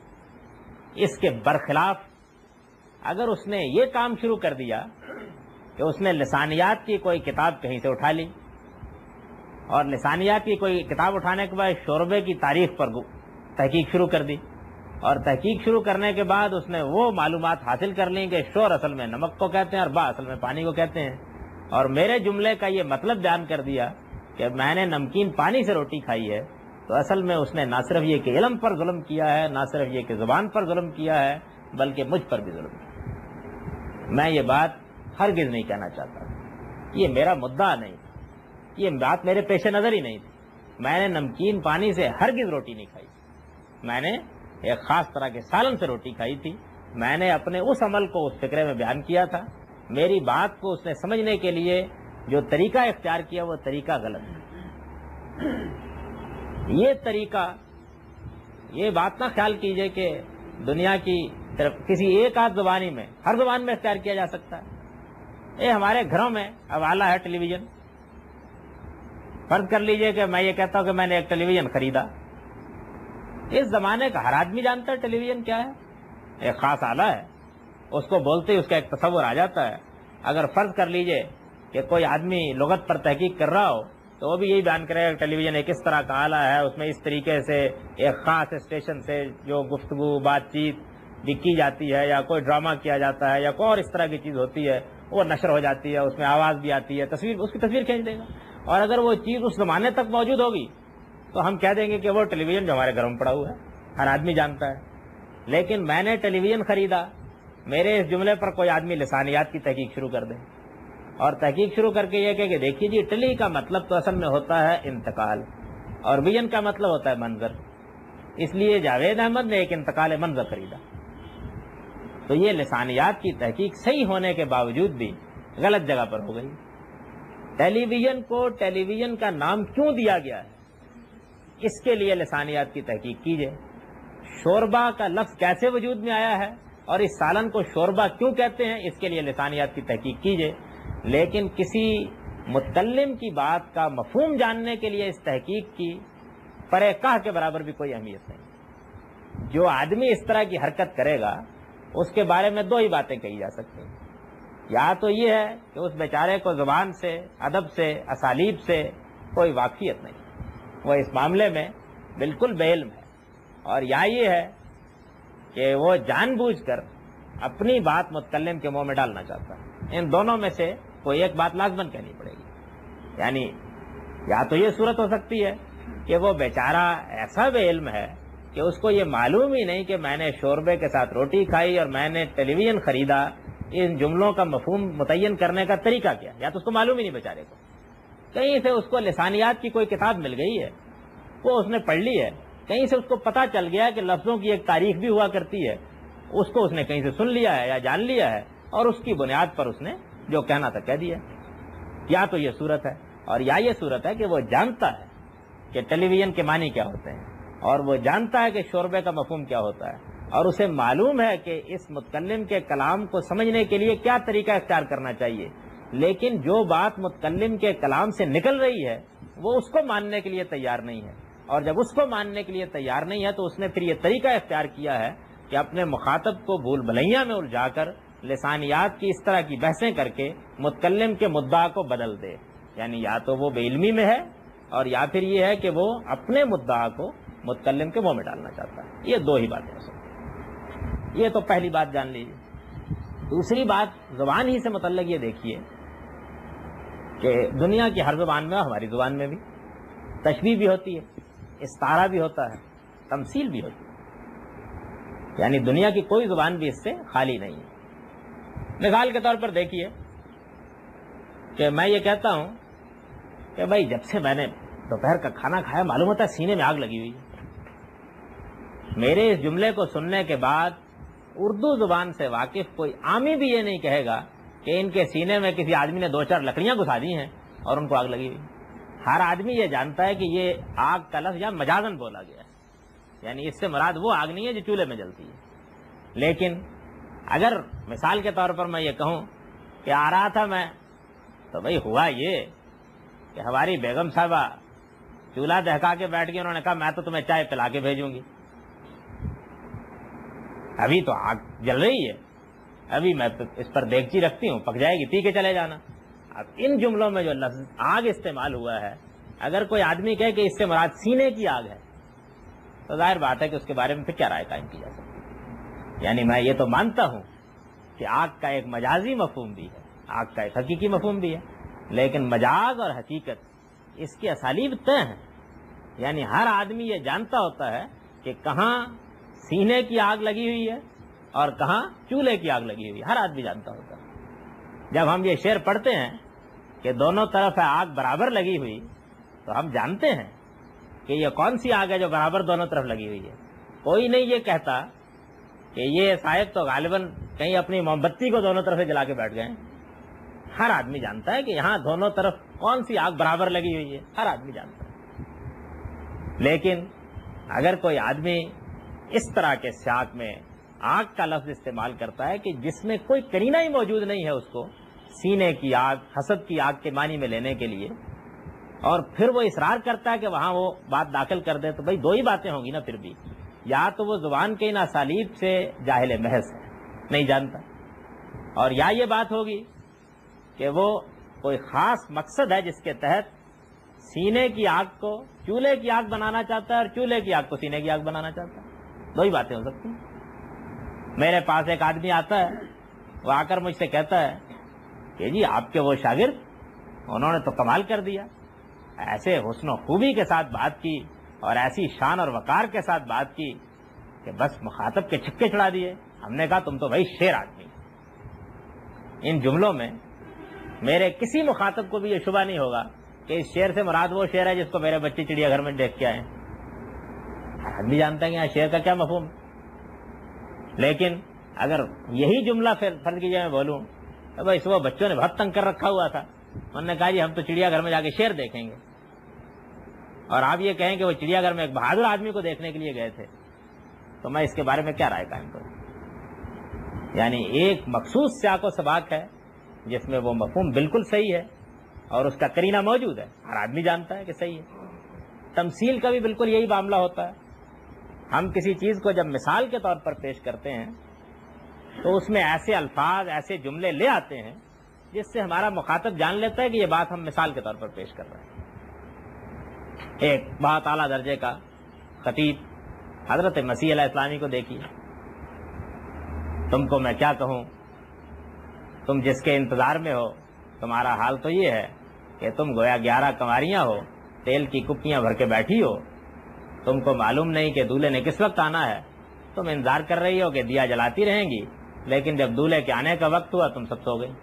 اس کے برخلاف اگر اس نے یہ کام شروع کر دیا کہ اس نے لسانیات کی کوئی کتاب کہیں سے اٹھا لی اور لسانیات کی کوئی کتاب اٹھانے کے بعد شوربے کی تاریخ پر تحقیق شروع کر دی، اور تحقیق شروع کرنے کے بعد اس نے وہ معلومات حاصل کر لیں کہ شور اصل میں نمک کو کہتے ہیں اور با اصل میں پانی کو کہتے ہیں، اور میرے جملے کا یہ مطلب بیان کر دیا کہ میں نے نمکین پانی سے روٹی کھائی ہے، تو اصل میں اس نے نہ صرف یہ کہ علم پر ظلم کیا ہے، نہ صرف یہ کہ زبان پر ظلم کیا ہے، بلکہ مجھ پر بھی ظلم کیا. میں یہ بات ہرگز نہیں کہنا چاہتا. یہ میرا مدعا نہیں تھا، یہ بات میرے پیش نظر ہی نہیں تھی. میں نے نمکین پانی سے ہرگز روٹی نہیں کھائی. میں نے ایک خاص طرح کے سالن سے روٹی کھائی تھی. میں نے اپنے اس عمل کو اس فقرے میں بیان کیا تھا. میری بات کو اس نے سمجھنے کے لیے جو طریقہ اختیار کیا وہ طریقہ غلط ہے. یہ طریقہ، یہ بات نہ خیال کیجئے کہ دنیا کی طرف کسی ایک آدھ زبانی میں، ہر زبان میں اختیار کیا جا سکتا ہے. یہ ہمارے گھروں میں اب آلہ ہے ٹیلی ویژن. فرض کر لیجئے کہ میں یہ کہتا ہوں کہ میں نے ایک ٹیلی ویژن خریدا. اس زمانے کا ہر آدمی جانتا ہے ٹیلی ویژن کیا ہے. ایک خاص آلہ ہے، اس کو بولتے ہی اس کا ایک تصور آ جاتا ہے. اگر فرض کر لیجئے کہ کوئی آدمی لغت پر تحقیق کر رہا ہو تو وہ بھی یہی بیان کرے گا کہ ٹیلی ویژن ایک اس طرح کا آلہ ہے، اس میں اس طریقے سے ایک خاص اسٹیشن سے جو گفتگو بات چیت بھی کی جاتی ہے، یا کوئی ڈرامہ کیا جاتا ہے، یا کوئی اور اس طرح کی چیز ہوتی ہے، وہ نشر ہو جاتی ہے، اس میں آواز بھی آتی ہے، تصویر، اس کی تصویر کھینچ دے گا. اور اگر وہ چیز اس زمانے تک موجود ہوگی تو ہم کہہ دیں گے کہ وہ ٹیلی ویژن جو ہمارے گھروں میں پڑا ہوا ہے، ہر آدمی جانتا ہے. لیکن میں نے ٹیلی ویژن خریدا میرے اس جملے پر کوئی آدمی لسانیات کی تحقیق شروع کر دے اور تحقیق شروع کر کے یہ کہے کہ دیکھیے جی ٹلی کا مطلب تو اصل میں ہوتا ہے انتقال اور ویژن کا مطلب ہوتا ہے منظر، اس لیے جاوید احمد نے ایک انتقال منظر خریدا. تو یہ لسانیات کی تحقیق صحیح ہونے کے باوجود بھی غلط جگہ پر ہو گئی. ٹیلی ویژن کو ٹیلی ویژن کا نام کیوں دیا گیا ہے اس کے لیے لسانیات کی تحقیق کیجیے. شوربا کا لفظ کیسے وجود میں آیا ہے اور اس سالن کو شوربا کیوں کہتے ہیں اس کے لیے لسانیات کی تحقیق کیجیے. لیکن کسی متکلم کی بات کا مفہوم جاننے کے لیے اس تحقیق کی پرے کاہ کے برابر بھی کوئی اہمیت نہیں. جو آدمی اس طرح کی حرکت کرے گا اس کے بارے میں دو ہی باتیں کہی جا سکتی ہیں. یا تو یہ ہے کہ اس بیچارے کو زبان سے، ادب سے، اسالیب سے کوئی واقفیت نہیں، وہ اس معاملے میں بالکل بے علم ہے، اور یا یہ ہے کہ وہ جان بوجھ کر اپنی بات متکلم کے منہ میں ڈالنا چاہتا ہے. ان دونوں میں سے کوئی ایک بات لازماً کہنی پڑے گی. یعنی یا تو یہ صورت ہو سکتی ہے کہ وہ بیچارہ ایسا بے علم ہے کہ اس کو یہ معلوم ہی نہیں کہ میں نے شوربے کے ساتھ روٹی کھائی اور میں نے ٹیلی ویژن خریدا، ان جملوں کا مفہوم متعین کرنے کا طریقہ کیا، یا تو اس کو معلوم ہی نہیں بیچارے کو. کہیں سے اس کو لسانیات کی کوئی کتاب مل گئی ہے، وہ اس نے پڑھ لی ہے، کہیں سے اس کو پتہ چل گیا کہ لفظوں کی ایک تاریخ بھی ہوا کرتی ہے، اس کو اس نے کہیں سے سن لیا ہے یا جان لیا ہے اور اس کی بنیاد پر اس نے جو کہنا تھا کہہ دیا. یا تو یہ صورت ہے، اور یا یہ صورت ہے کہ وہ جانتا ہے کہ ٹیلی ویژن کے معنی کیا ہوتے ہیں اور وہ جانتا ہے کہ شوربے کا مفہوم کیا ہوتا ہے، اور اسے معلوم ہے کہ اس متکلم کے کلام کو سمجھنے کے لیے کیا طریقہ اختیار کرنا چاہیے. لیکن جو بات متکلم کے کلام سے نکل رہی ہے وہ اس کو ماننے کے لیے تیار نہیں ہے، اور جب اس کو ماننے کے لیے تیار نہیں ہے تو اس نے پھر یہ طریقہ اختیار کیا ہے کہ اپنے مخاطب کو بھول بھلیاں میں الجھا کر لسانیات کی اس طرح کی بحثیں کر کے متکلم کے مدعا کو بدل دے. یعنی یا تو وہ بے علمی میں ہے اور یا پھر یہ ہے کہ وہ اپنے مدعا کو متکلم کے منہ میں ڈالنا چاہتا ہے. یہ دو ہی باتیں ہو سکتی ہیں. یہ تو پہلی بات جان لیجیے. دوسری بات زبان ہی سے متعلق یہ دیکھیے کہ دنیا کی ہر زبان میں، ہماری زبان میں بھی تشبیہ بھی ہوتی ہے، استعارہ بھی ہوتا ہے، تمثیل بھی ہوتی ہے. یعنی دنیا کی کوئی زبان بھی اس سے خالی نہیں ہے. مثال کے طور پر دیکھیے کہ میں یہ کہتا ہوں کہ بھائی جب سے میں نے دوپہر کا کھانا کھایا معلوم ہوتا ہے سینے میں آگ لگی ہوئی ہے. میرے اس جملے کو سننے کے بعد اردو زبان سے واقف کوئی عامی بھی یہ نہیں کہے گا کہ ان کے سینے میں کسی آدمی نے دو چار لکڑیاں گھسا دی ہیں اور ان کو آگ لگی ہوئی. ہر آدمی یہ جانتا ہے کہ یہ آگ کا لفظ یہاں مجازن بولا گیا ہے، یعنی اس سے مراد وہ آگ نہیں ہے جو چولہے میں جلتی ہے. لیکن اگر مثال کے طور پر میں یہ کہوں کہ آ رہا تھا میں تو بھائی ہوا یہ کہ ہماری بیگم صاحبہ چولہا دہکا کے بیٹھ گئی، انہوں نے کہا میں تو تمہیں چائے پلا کے بھیجوں گی، ابھی تو آگ جل رہی ہے، ابھی میں اس پر دیگچی رکھتی ہوں، پک جائے گی، پی کے چلے جانا. اب ان جملوں میں جو لفظ آگ استعمال ہوا ہے، اگر کوئی آدمی کہے کہ اس سے مراد سینے کی آگ ہے تو ظاہر بات ہے کہ اس کے بارے میں پھر کیا رائے قائم کی جا سکتی ہے. یعنی میں یہ تو مانتا ہوں کہ آگ کا ایک مجازی مفہوم بھی ہے، آگ کا ایک حقیقی مفہوم بھی ہے، لیکن مجاز اور حقیقت اس کی اسالیب طے ہیں. یعنی ہر آدمی یہ جانتا ہوتا ہے کہ کہاں سینے کی آگ لگی ہوئی ہے اور کہاں چولہے کی آگ لگی ہوئی ہے، ہر آدمی جانتا ہوتا ہے. جب ہم یہ شعر پڑھتے ہیں کہ دونوں طرف ہے آگ برابر لگی ہوئی تو ہم جانتے ہیں کہ یہ کون سی آگ ہے جو برابر دونوں طرف لگی ہوئی ہے. کوئی نہیں یہ کہتا کہ یہ صاحب تو غالباً کہیں اپنی موم بتی کو دونوں طرف سے جلا کے بیٹھ گئے. ہر آدمی جانتا ہے کہ یہاں دونوں طرف کون سی آگ برابر لگی ہوئی ہے، ہر آدمی جانتا ہے. لیکن اگر کوئی آدمی اس طرح کے سیاق میں آگ کا لفظ استعمال کرتا ہے کہ جس میں کوئی قرینہ ہی موجود نہیں ہے اس کو سینے کی آگ، حسد کی آگ کے معنی میں لینے کے لیے، اور پھر وہ اصرار کرتا ہے کہ وہاں وہ بات داخل کر دے، تو بھائی دو ہی باتیں ہوں گی نا پھر بھی. یا تو وہ زبان کے ان اسالیب سے جاہل محض ہے، نہیں جانتا، اور یا یہ بات ہوگی کہ وہ کوئی خاص مقصد ہے جس کے تحت سینے کی آگ کو چولہے کی آگ بنانا چاہتا ہے اور چولہے کی آگ کو سینے کی آگ بنانا چاہتا ہے. دو ہی باتیں ہو سکتی ہیں. میرے پاس ایک آدمی آتا ہے، وہ آ کر مجھ سے کہتا ہے کہ جی آپ کے وہ شاگرد انہوں نے تو کمال کر دیا، ایسے حسن و خوبی کے ساتھ بات کی اور ایسی شان اور وقار کے ساتھ بات کی کہ بس مخاطب کے چھکے چھڑا دیے. ہم نے کہا تم تو بھائی شیر آدمی. ان جملوں میں میرے کسی مخاطب کو بھی یہ شبہ نہیں ہوگا کہ اس شیر سے مراد وہ شیر ہے جس کو میرے بچے چڑیا گھر میں دیکھ کے آئے. آدمی جانتا ہے کہ یہاں شیر کا کیا مفہوم. لیکن اگر یہی جملہ فرض کیجیے میں بولوں تو بھائی صبح بچوں نے بہت تنگ کر رکھا ہوا تھا, انہوں نے کہا جی ہم تو چڑیا گھر میں جا کے شیر دیکھیں گے, اور آپ یہ کہیں کہ وہ چڑیا گھر میں ایک بہادر آدمی کو دیکھنے کے لیے گئے تھے, تو میں اس کے بارے میں کیا رائے قائم کروں. یعنی ایک مخصوص سیاق و سباق ہے جس میں وہ مفہوم بالکل صحیح ہے اور اس کا قرینہ موجود ہے, ہر آدمی جانتا ہے کہ صحیح ہے. تمثیل کا بھی بالکل یہی معاملہ ہوتا ہے. ہم کسی چیز کو جب مثال کے طور پر پیش کرتے ہیں تو اس میں ایسے الفاظ, ایسے جملے لے آتے ہیں جس سے ہمارا مخاطب جان لیتا ہے کہ یہ بات ہم مثال کے طور پر پیش کر رہے ہیں. ایک بہت اعلیٰ درجے کا خطیب حضرت مسیح علیہ السلامی کو دیکھیے, تم کو میں کیا کہوں, تم جس کے انتظار میں ہو تمہارا حال تو یہ ہے کہ تم گویا گیارہ کنواریاں ہو, تیل کی کپیاں بھر کے بیٹھی ہو, تم کو معلوم نہیں کہ دولہے نے کس وقت آنا ہے, تم انتظار کر رہی ہو کہ دیا جلاتی رہیں گی, لیکن جب دولہے کے آنے کا وقت ہوا تم سب سو گئی.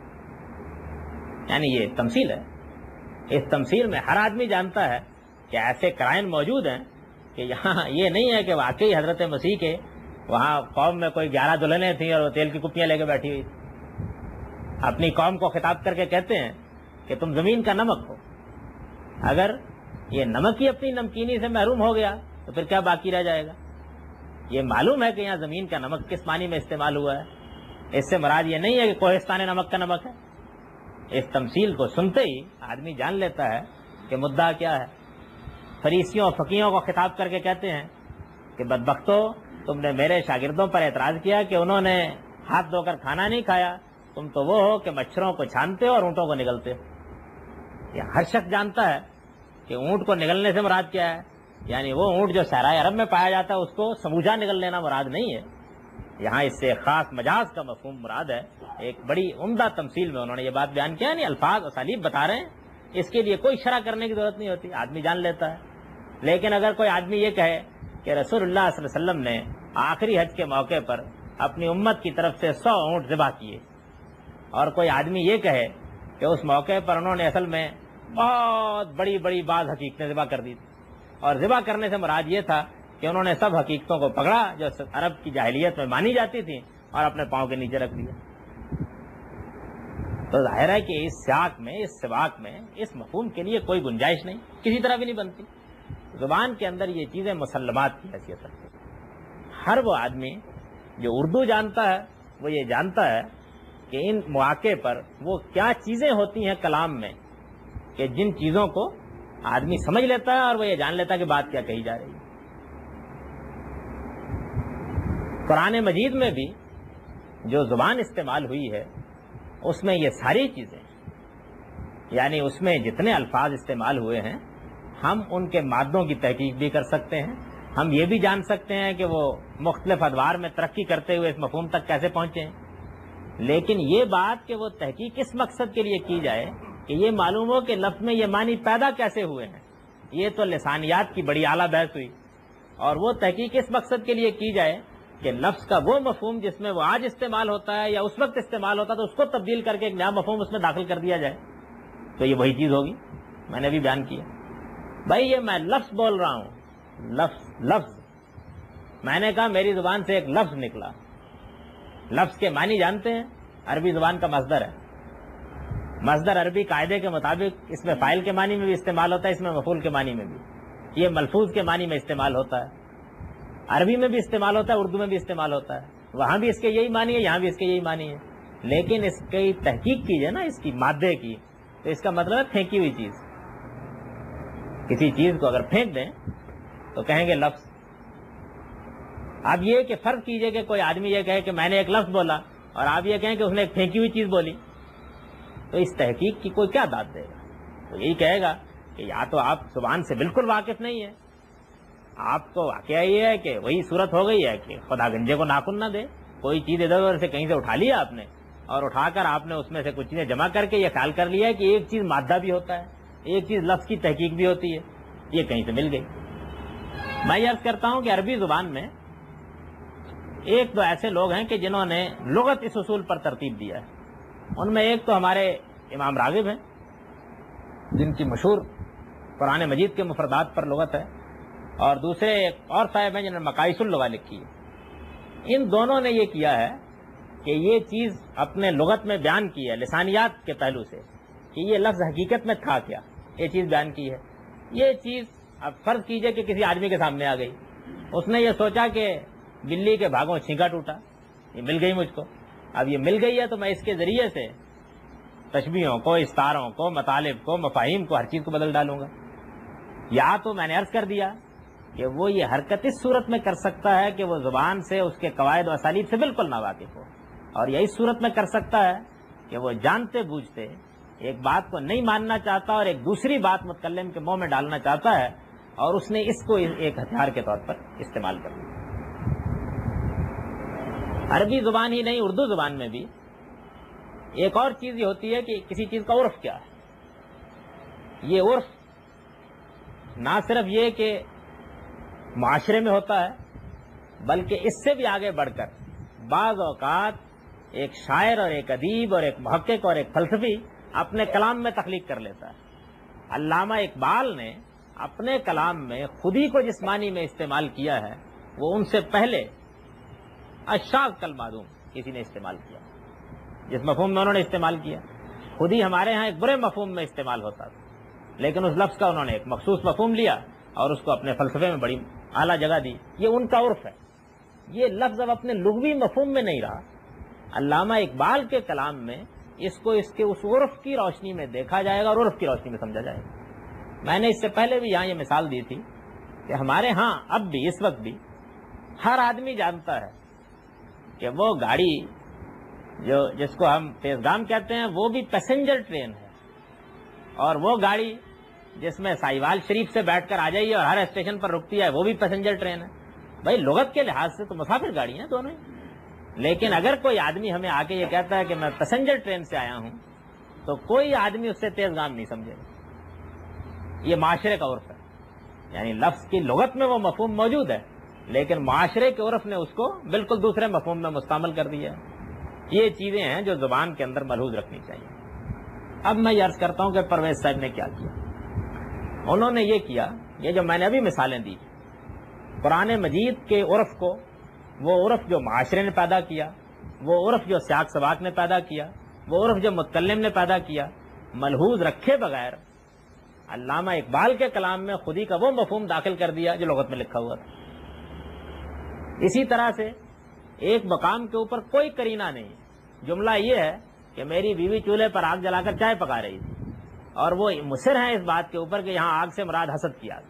یعنی یہ تمثیل ہے. اس تمثیل میں ہر آدمی جانتا ہے کہ ایسے قرائن موجود ہیں کہ یہاں یہ نہیں ہے کہ واقعی حضرت مسیح کے وہاں قوم میں کوئی گیارہ دلہنیں تھیں اور وہ تیل کی کپیاں لے کے بیٹھی ہوئی. اپنی قوم کو خطاب کر کے کہتے ہیں کہ تم زمین کا نمک ہو. اگر یہ نمک ہی اپنی نمکینی سے محروم ہو گیا تو پھر کیا باقی رہ جائے گا. یہ معلوم ہے کہ یہاں زمین کا نمک کس معنی میں استعمال ہوا ہے. اس سے مراد یہ نہیں ہے کہ کوہستان نمک کا نمک ہے. اس تمثیل کو سنتے ہی آدمی جان لیتا ہے کہ مدعا کیا ہے. فریسیوں اور فقیہوں کو خطاب کر کے کہتے ہیں کہ بدبختو, تم نے میرے شاگردوں پر اعتراض کیا کہ انہوں نے ہاتھ دھو کر کھانا نہیں کھایا, تم تو وہ ہو کہ مچھروں کو چھانتے ہو اور اونٹوں کو نگلتے ہو. یہ ہر شخص جانتا ہے کہ اونٹ کو نگلنے سے مراد کیا ہے. یعنی وہ اونٹ جو صحرائے عرب میں پایا جاتا ہے اس کو سموجہ نگل لینا مراد نہیں ہے. یہاں اس سے خاص مجاز کا مفہوم مراد ہے. ایک بڑی عمدہ تمثیل میں انہوں نے یہ بات بیان کیا, نہیں الفاظ اسالیب بتا رہے ہیں, اس کے لیے کوئی شرح کرنے کی ضرورت نہیں ہوتی, آدمی جان لیتا ہے. لیکن اگر کوئی آدمی یہ کہے کہ رسول اللہ صلی اللہ علیہ وسلم نے آخری حج کے موقع پر اپنی امت کی طرف سے سو اونٹ ذبح کیے, اور کوئی آدمی یہ کہے کہ اس موقع پر انہوں نے اصل میں بہت بڑی بڑی بعض حقیقتیں ذبح کر دی تھی, اور ذبح کرنے سے مراد یہ تھا کہ انہوں نے سب حقیقتوں کو پکڑا جو عرب کی جاہلیت میں مانی جاتی تھی اور اپنے پاؤں کے نیچے رکھ دیا, تو ظاہر ہے کہ اس سیاق میں, اس سباق میں اس مفہوم کے لیے کوئی گنجائش نہیں, کسی طرح بھی نہیں بنتی. زبان کے اندر یہ چیزیں مسلمات کی حیثیت رکھتی ہیں. ہر وہ آدمی جو اردو جانتا ہے وہ یہ جانتا ہے کہ ان مواقع پر وہ کیا چیزیں ہوتی ہیں کلام میں کہ جن چیزوں کو آدمی سمجھ لیتا ہے اور وہ یہ جان لیتا ہے کہ بات کیا کہی جا رہی ہے. قرآن مجید میں بھی جو زبان استعمال ہوئی ہے اس میں یہ ساری چیزیں, یعنی اس میں جتنے الفاظ استعمال ہوئے ہیں ہم ان کے مادوں کی تحقیق بھی کر سکتے ہیں. ہم یہ بھی جان سکتے ہیں کہ وہ مختلف ادوار میں ترقی کرتے ہوئے اس مفہوم تک کیسے پہنچے ہیں. لیکن یہ بات کہ وہ تحقیق کس مقصد کے لیے کی جائے کہ یہ معلوم ہو کہ لفظ میں یہ معنی پیدا کیسے ہوئے ہیں, یہ تو لسانیات کی بڑی اعلیٰ بحث ہوئی. اور وہ تحقیق اس مقصد کے لیے کی جائے کہ لفظ کا وہ مفہوم جس میں وہ آج استعمال ہوتا ہے یا اس وقت استعمال ہوتا ہے تو اس کو تبدیل کر کے ایک نیا مفہوم اس میں داخل کر دیا جائے, تو یہ وہی چیز ہوگی. میں نے بھی بیان کیا بھائی, یہ میں لفظ بول رہا ہوں, لفظ لفظ میں نے کہا میری زبان سے ایک لفظ نکلا. لفظ کے معنی جانتے ہیں, عربی زبان کا مصدر ہے. مصدر عربی قاعدے کے مطابق اس میں فاعل کے معنی میں بھی استعمال ہوتا ہے, اس میں مفعول کے معنی میں بھی. یہ ملفوظ کے معنی میں استعمال ہوتا ہے, عربی میں بھی استعمال ہوتا ہے, اردو میں بھی استعمال ہوتا ہے. وہاں بھی اس کے یہی معنی ہے, یہاں بھی اس کے یہی معنی ہے. لیکن اس کی تحقیق کیجیے نا اس کی مادے کی, تو اس کا مطلب ہے پھینکی ہوئی چیز. کسی چیز کو اگر پھینک دیں تو کہیں گے لفظ. اب یہ کہ فرض کیجئے کہ کوئی آدمی یہ کہے کہ میں نے ایک لفظ بولا اور آپ یہ کہیں کہ اس نے ایک پھینکی ہوئی چیز بولی, تو اس تحقیق کی کوئی کیا داد دے گا؟ تو یہی کہے گا کہ یا تو آپ زبان سے بالکل واقف نہیں ہیں, آپ کو واقعہ یہ ہے کہ وہی صورت ہو گئی ہے کہ خدا گنجے کو ناخن نہ دے. کوئی چیز ادھر ادھر سے کہیں سے اٹھا لیا آپ نے, اور اٹھا کر آپ نے اس میں سے کچھ چیزیں جمع کر کے یہ خیال کر لیا ہے کہ ایک چیز مادہ بھی ہوتا ہے, ایک چیز لفظ کی تحقیق بھی ہوتی ہے, یہ کہیں سے مل گئی. میں یہ عرض کرتا ہوں کہ عربی زبان میں ایک تو ایسے لوگ ہیں کہ جنہوں نے لغت اس اصول پر ترتیب دیا ہے، ان میں ایک تو ہمارے امام راغب ہیں جن کی مشہور قرآن مجید کے مفردات پر لغت ہے، اور دوسرے ایک اور صاحب ہیں جنہوں نے مقائص اللغہ لکھی ہے۔ ان دونوں نے یہ کیا ہے کہ یہ چیز اپنے لغت میں بیان کی ہے لسانیات کے پہلو سے کہ یہ لفظ حقیقت میں تھا کیا، یہ چیز بیان کی ہے۔ یہ چیز اب فرض کیجئے کہ کسی آدمی کے سامنے آ گئی، اس نے یہ سوچا کہ بلی کے بھاگوں چھینکا ٹوٹا، یہ مل گئی مجھ کو، اب یہ مل گئی ہے تو میں اس کے ذریعے سے تشبیہوں کو، استعاروں کو، مطالب کو، مفاہیم کو، ہر چیز کو بدل ڈالوں گا۔ یا تو میں نے عرض کر دیا کہ وہ یہ حرکت اس صورت میں کر سکتا ہے کہ وہ زبان سے اس کے قواعد و اسالیب سے بالکل ناواقف ہو، اور یہ اس صورت میں کر سکتا ہے کہ وہ جانتے بوجھتے ایک بات کو نہیں ماننا چاہتا اور ایک دوسری بات متکلم کے منہ میں ڈالنا چاہتا ہے، اور اس نے اس کو ایک ہتھیار کے طور پر استعمال کر لیا۔ عربی زبان ہی نہیں، اردو زبان میں بھی ایک اور چیز یہ ہوتی ہے کہ کسی چیز کا عرف کیا ہے۔ یہ عرف نہ صرف یہ کہ معاشرے میں ہوتا ہے، بلکہ اس سے بھی آگے بڑھ کر بعض اوقات ایک شاعر اور ایک ادیب اور ایک محقق اور ایک فلسفی اپنے کلام میں تخلیق کر لیتا ہے۔ علامہ اقبال نے اپنے کلام میں خودی کو جس معنی میں استعمال کیا ہے وہ ان سے پہلے الشاذ کالمعدوم کسی نے استعمال کیا، جس مفہوم میں انہوں نے استعمال کیا۔ خودی ہمارے ہاں ایک برے مفہوم میں استعمال ہوتا تھا، لیکن اس لفظ کا انہوں نے ایک مخصوص مفہوم لیا اور اس کو اپنے فلسفے میں بڑی اعلیٰ جگہ دی۔ یہ ان کا عرف ہے، یہ لفظ اب اپنے لغوی مفہوم میں نہیں رہا۔ علامہ اقبال کے کلام میں اس کو اس کے اس عرف کی روشنی میں دیکھا جائے گا اور عرف کی روشنی میں سمجھا جائے گا۔ میں نے اس سے پہلے بھی یہاں یہ مثال دی تھی کہ ہمارے ہاں اب بھی اس وقت بھی ہر آدمی جانتا ہے کہ وہ گاڑی جو جس کو ہم تیزگام کہتے ہیں وہ بھی پیسنجر ٹرین ہے، اور وہ گاڑی جس میں سائیوال شریف سے بیٹھ کر آ جائیے اور ہر اسٹیشن پر رکتی ہے وہ بھی پیسنجر ٹرین ہے۔ بھائی لغت کے لحاظ سے تو مسافر گاڑی ہیں دونوں ہی، لیکن اگر کوئی آدمی ہمیں آ کے یہ کہتا ہے کہ میں پیسنجر ٹرین سے آیا ہوں تو کوئی آدمی اس سے تیزگام نہیں سمجھے گا۔ یہ معاشرے کا عرف ہے، یعنی لفظ کی لغت میں وہ مفہوم موجود ہے لیکن معاشرے کے عرف نے اس کو بالکل دوسرے مفہوم میں مستعمل کر دیا ہے۔ یہ چیزیں ہیں جو زبان کے اندر ملحوظ رکھنی چاہیے۔ اب میں یہ عرض کرتا ہوں کہ پرویز صاحب نے کیا کیا۔ انہوں نے یہ کیا، یہ جو میں نے ابھی مثالیں دی، قرآن مجید کے عرف کو، وہ عرف جو معاشرے نے پیدا کیا، وہ عرف جو سیاق سباق نے پیدا کیا، وہ عرف جو متکلم نے پیدا کیا، ملحوظ رکھے بغیر علامہ اقبال کے کلام میں خودی کا وہ مفہوم داخل کر دیا جو لغت میں لکھا ہوا تھا۔ اسی طرح سے ایک مقام کے اوپر کوئی کرینہ نہیں، جملہ یہ ہے کہ میری بیوی چولہے پر آگ جلا کر چائے پکا رہی تھی، اور وہ مصر ہیں اس بات کے اوپر کہ یہاں آگ سے مراد حسد کی آگ۔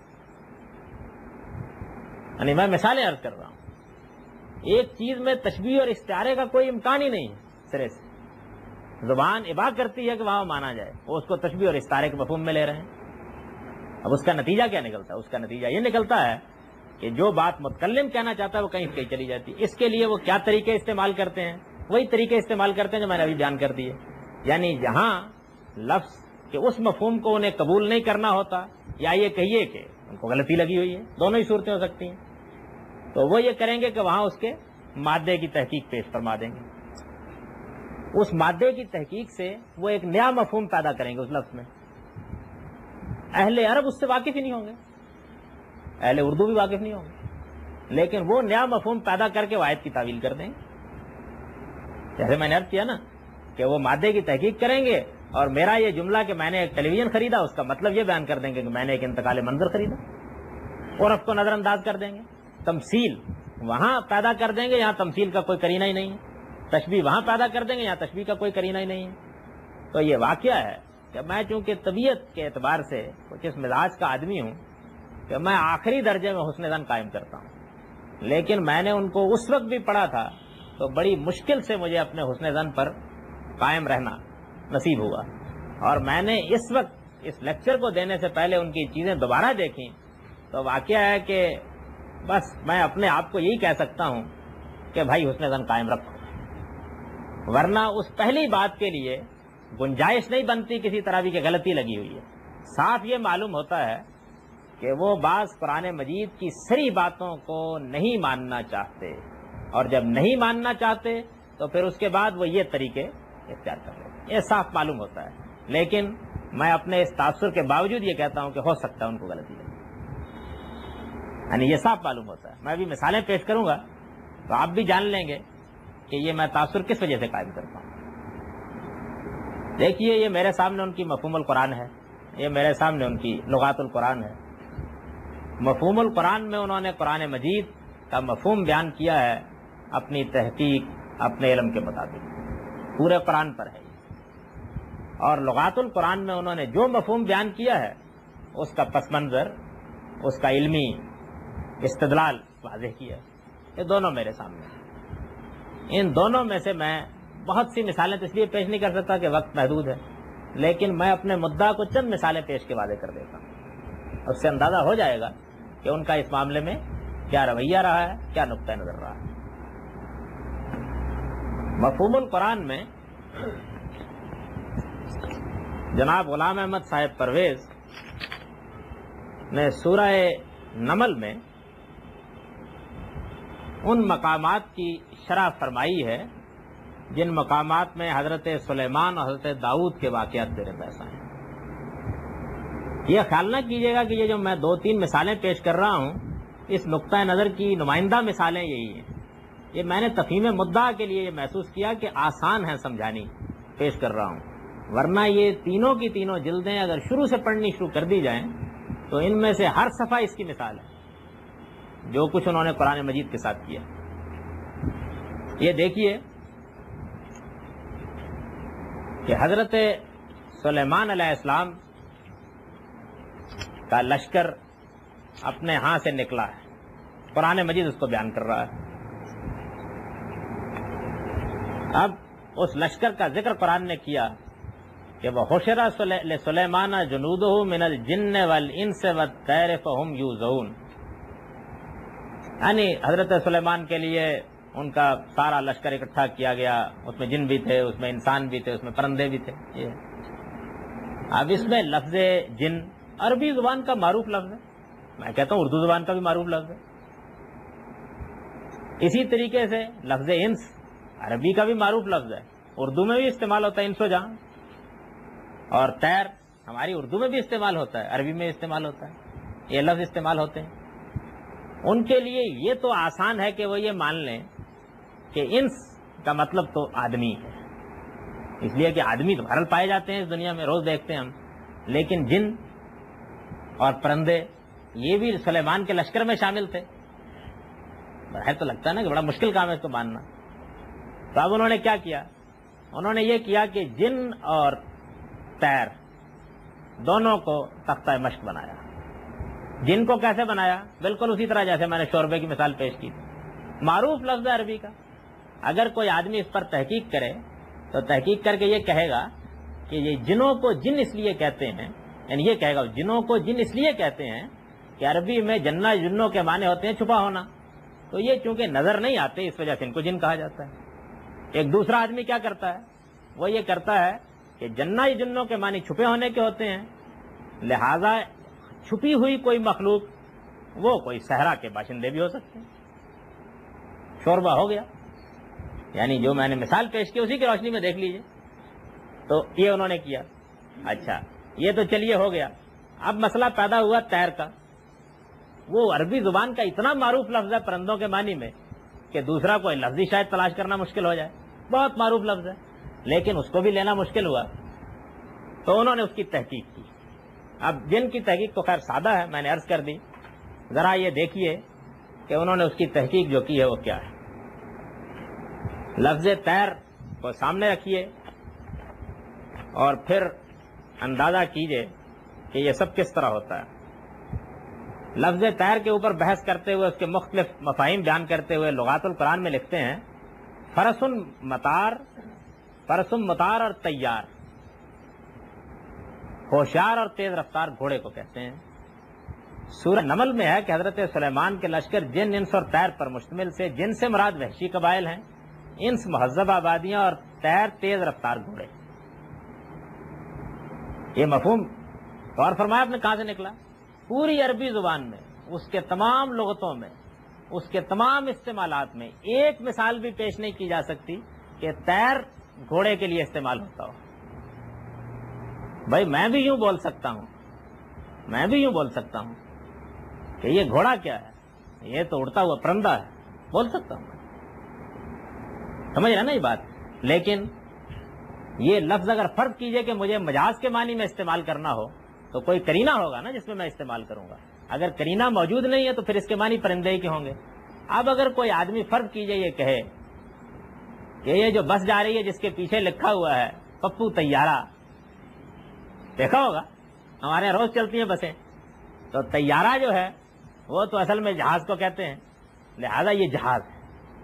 یعنی میں مثالیں عرض کر رہا ہوں، ایک چیز میں تشبیہ اور استعارے کا کوئی امکان ہی نہیں ہے سرے سے۔ زبان اباح کرتی ہے کہ وہاں مانا جائے، وہ اس کو تشبیہ اور استعارے کے مفہوم میں لے رہے ہیں۔ اب اس کا نتیجہ کیا نکلتا ہے؟ اس کا نتیجہ یہ نکلتا ہے کہ جو بات متکلم کہنا چاہتا ہے وہ کہیں کہیں چلی جاتی ہے۔ اس کے لیے وہ کیا طریقے استعمال کرتے ہیں؟ وہی طریقے استعمال کرتے ہیں جو میں نے ابھی بیان کر دیے، یعنی جہاں لفظ کے اس مفہوم کو انہیں قبول نہیں کرنا ہوتا، یا یہ کہیے کہ ان کو غلطی لگی ہوئی ہے، دونوں ہی صورتیں ہو سکتی ہیں، تو وہ یہ کریں گے کہ وہاں اس کے مادے کی تحقیق پیش فرما دیں گے۔ اس مادے کی تحقیق سے وہ ایک نیا مفہوم پیدا کریں گے اس لفظ میں۔ اہل عرب اس سے واقف ہی نہیں ہوں گے، اہل اردو بھی واقف نہیں ہوں گے، لیکن وہ نیا مفہوم پیدا کر کے آیت کی تعویل کر دیں گے۔ جیسے میں نے عرض کیا نا کہ وہ مادے کی تحقیق کریں گے اور میرا یہ جملہ کہ میں نے ایک ٹیلی ویژن خریدا، اس کا مطلب یہ بیان کر دیں گے کہ میں نے ایک انتقال منظر خریدا، عرف کو نظر انداز کر دیں گے۔ تمثیل وہاں پیدا کر دیں گے، یہاں تمثیل کا کوئی کرینہ ہی نہیں ہے۔ تشبیہ وہاں پیدا کر دیں گے، یہاں تشبیہ کا کوئی کرینہ ہی نہیں ہے۔ تو یہ واقعہ ہے کہ میں چونکہ طبیعت کے اعتبار سے کچھ اس مزاج کا آدمی ہوں کہ میں آخری درجے میں حسن ظن قائم کرتا ہوں، لیکن میں نے ان کو اس وقت بھی پڑھا تھا تو بڑی مشکل سے مجھے اپنے حسن ظن پر قائم رہنا نصیب ہوا، اور میں نے اس وقت اس لیکچر کو دینے سے پہلے ان کی چیزیں دوبارہ دیکھیں تو واقعہ ہے کہ بس میں اپنے آپ کو یہی کہہ سکتا ہوں کہ بھائی حسن ظن قائم رکھو، ورنہ اس پہلی بات کے لیے گنجائش نہیں بنتی کسی طرح بھی کہ غلطی لگی ہوئی ہے۔ صاف یہ معلوم ہوتا ہے کہ وہ بعض قرآن مجید کی صریح باتوں کو نہیں ماننا چاہتے اور جب نہیں ماننا چاہتے تو پھر اس کے بعد وہ یہ طریقے اختیار کر لیتے. یہ صاف معلوم ہوتا ہے. لیکن میں اپنے اس تاثر کے باوجود یہ کہتا ہوں کہ ہو سکتا ہے ان کو غلطی لگے. یعنی یہ صاف معلوم ہوتا ہے. میں بھی مثالیں پیش کروں گا تو آپ بھی جان لیں گے کہ یہ میں تاثر کس وجہ سے قائم کرتا ہوں. دیکھیے یہ میرے سامنے ان کی مفہوم القرآن ہے, یہ میرے سامنے ان کی لغات القرآن ہے. مفہوم القرآن میں انہوں نے قرآن مجید کا مفہوم بیان کیا ہے اپنی تحقیق اپنے علم کے مطابق, پورے قرآن پر ہے. اور لغات القرآن میں انہوں نے جو مفہوم بیان کیا ہے اس کا پس منظر, اس کا علمی استدلال واضح کیا. یہ دونوں میرے سامنے ہیں. ان دونوں میں سے میں بہت سی مثالیں تو اس لیے پیش نہیں کر سکتا کہ وقت محدود ہے, لیکن میں اپنے مدعا کو چند مثالیں پیش کے وعدے کر دیتا ہوں. اس سے اندازہ ہو جائے گا کہ ان کا اس معاملے میں کیا رویہ رہا ہے, کیا نقطہ نظر رہا ہے. مفہوم القرآن میں جناب غلام احمد صاحب پرویز نے سورہ نمل میں ان مقامات کی شرح فرمائی ہے جن مقامات میں حضرت سلیمان اور حضرت داؤد کے واقعات زیر بحث ہیں. یہ خیال نہ کیجیے گا کہ یہ جو میں دو تین مثالیں پیش کر رہا ہوں اس نقطہ نظر کی نمائندہ مثالیں یہی ہیں. یہ میں نے تفہیم مدعا کے لیے یہ محسوس کیا کہ آسان ہے سمجھانی, پیش کر رہا ہوں. ورنہ یہ تینوں کی تینوں جلدیں اگر شروع سے پڑھنی شروع کر دی جائیں تو ان میں سے ہر صفحہ اس کی مثال ہے جو کچھ انہوں نے قرآن مجید کے ساتھ کیا. یہ دیکھیے کہ حضرت سلیمان علیہ السلام کا لشکر اپنے ہاں سے نکلا ہے, قرآن مجید اس کو بیان کر رہا ہے. اب اس لشکر کا ذکر قرآن نے کیا کہ وہ حشر لسلیمان جنودہ من الجن والانس والطیر فہم یوزعون, یعنی حضرت سلیمان کے لیے ان کا سارا لشکر اکٹھا کیا گیا. اس میں جن بھی تھے, اس میں انسان بھی تھے, اس میں پرندے بھی تھے. یہ اب اس میں لفظ جن عربی زبان کا معروف لفظ ہے, میں کہتا ہوں اردو زبان کا بھی معروف لفظ ہے. اسی طریقے سے لفظ انس عربی کا بھی معروف لفظ ہے, اردو میں بھی استعمال ہوتا ہے انس و جان. اور طیر ہماری اردو میں بھی استعمال ہوتا ہے, عربی میں استعمال ہوتا ہے. یہ لفظ استعمال ہوتے ہیں. ان کے لیے یہ تو آسان ہے کہ وہ یہ مان لیں کہ انس کا مطلب تو آدمی ہے, اس لیے کہ آدمی تو بہرحال پائے جاتے ہیں اس دنیا میں, روز دیکھتے ہیں ہم. لیکن جن اور پرندے یہ بھی سلیمان کے لشکر میں شامل تھے. بظاہر تو لگتا ہے نا کہ بڑا مشکل کام ہے اس کو ماننا. تو اب انہوں نے کیا کیا, انہوں نے یہ کیا کہ جن اور طیر دونوں کو تختہ مشق بنایا. جن کو کیسے بنایا؟ بالکل اسی طرح جیسے میں نے شوربے کی مثال پیش کی. معروف لفظ ہے عربی کا. اگر کوئی آدمی اس پر تحقیق کرے تو تحقیق کر کے یہ کہے گا کہ یہ جنوں کو جن اس لیے کہتے ہیں, یعنی یہ کہے گا جنوں کو جن اس لیے کہتے ہیں کہ عربی میں جنہ جنوں کے معنی ہوتے ہیں چھپا ہونا, تو یہ چونکہ نظر نہیں آتے اس وجہ سے ان کو جن کہا جاتا ہے. ایک دوسرا آدمی کیا کرتا ہے, وہ یہ کرتا ہے کہ جنہ جنوں کے معنی چھپے ہونے کے ہوتے ہیں, لہذا چھپی ہوئی کوئی مخلوق وہ کوئی صحرا کے باشندے بھی ہو سکتے ہیں. شوربہ ہو گیا, یعنی جو میں نے مثال پیش کی اسی کی روشنی میں دیکھ لیجئے. تو یہ انہوں نے کیا. اچھا یہ تو چلیے ہو گیا. اب مسئلہ پیدا ہوا طیر کا. وہ عربی زبان کا اتنا معروف لفظ ہے پرندوں کے معنی میں کہ دوسرا کوئی لفظی شاید تلاش کرنا مشکل ہو جائے. بہت معروف لفظ ہے, لیکن اس کو بھی لینا مشکل ہوا. تو انہوں نے اس کی تحقیق کی. اب جن کی تحقیق تو خیر سادہ ہے, میں نے عرض کر دی. ذرا یہ دیکھیے کہ انہوں نے اس کی تحقیق جو کی ہے وہ کیا ہے. لفظ طیر کو سامنے رکھیے اور پھر اندازہ کیجئے کہ یہ سب کس طرح ہوتا ہے. لفظ طیر کے اوپر بحث کرتے ہوئے اس کے مختلف مفاہیم بیان کرتے ہوئے لغات القرآن میں لکھتے ہیں فرسن مطار, فرسن مطار اور تیار, ہوشیار اور تیز رفتار گھوڑے کو کہتے ہیں. سورہ نمل میں ہے کہ حضرت سلیمان کے لشکر جن, انس اور طیر پر مشتمل سے. جن سے مراد وحشی قبائل ہیں, انس مہذب آبادیاں اور طیر تیز رفتار گھوڑے. یہ مفہوم غور فرمایا آپ نے کہاں سے نکلا؟ پوری عربی زبان میں, اس کے تمام لغتوں میں اس کے تمام استعمالات میں ایک مثال بھی پیش نہیں کی جا سکتی کہ تیر گھوڑے کے لیے استعمال ہوتا ہو. بھائی میں بھی یوں بول سکتا ہوں میں بھی یوں بول سکتا ہوں کہ یہ گھوڑا کیا ہے, یہ تو اڑتا ہوا پرندہ ہے, بول سکتا ہوں, سمجھ رہے نا یہ بات. لیکن یہ لفظ اگر فرض کیجئے کہ مجھے مجاز کے معنی میں استعمال کرنا ہو تو کوئی کرینہ ہوگا نا جس میں میں استعمال کروں گا. اگر کرینہ موجود نہیں ہے تو پھر اس کے معنی پرندے ہی کے ہوں گے. اب اگر کوئی آدمی فرض کیجئے یہ کہے کہ یہ جو بس جا رہی ہے جس کے پیچھے لکھا ہوا ہے پپو طیارہ, دیکھا ہوگا ہمارے یہاں روز چلتی ہیں بسیں, تو طیارہ جو ہے وہ تو اصل میں جہاز کو کہتے ہیں, لہذا یہ جہاز ہے.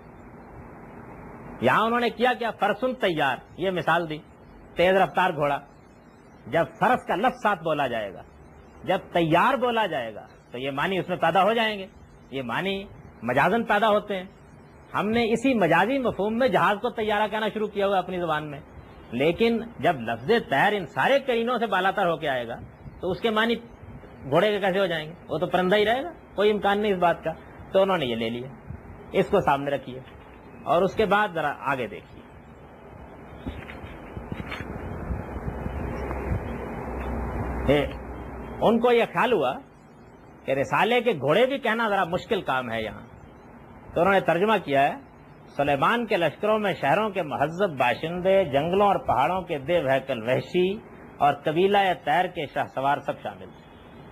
یہاں انہوں نے کیا کیا, فرسن طیار, یہ مثال دی, تیز رفتار گھوڑا. جب فرس کا لفظ ساتھ بولا جائے گا, جب طیار بولا جائے گا تو یہ معنی اس میں پیدا ہو جائیں گے, یہ معنی مجازن پیدا ہوتے ہیں. ہم نے اسی مجازی مفہوم میں جہاز کو طیارہ کہنا شروع کیا ہوا اپنی زبان میں, لیکن جب لفظ تیر ان سارے کرینوں سے بالاتر ہو کے آئے گا تو اس کے معنی گھوڑے کے کیسے ہو جائیں گے, وہ تو پرندہ ہی رہے گا, کوئی امکان نہیں اس بات کا. تو انہوں نے یہ لے لیا, اس کو سامنے رکھیے اور اس کے بعد ذرا آگے دیکھیے. ان کو یہ خیال ہوا کہ رسالے کے گھوڑے بھی کہنا ذرا مشکل کام ہے یہاں, تو انہوں نے ترجمہ کیا ہے, سلیمان کے لشکروں میں شہروں کے مہذب باشندے, جنگلوں اور پہاڑوں کے دیو ہیکل وحشی اور قبیلہ تیر کے شاہ سوار سب شامل تھے.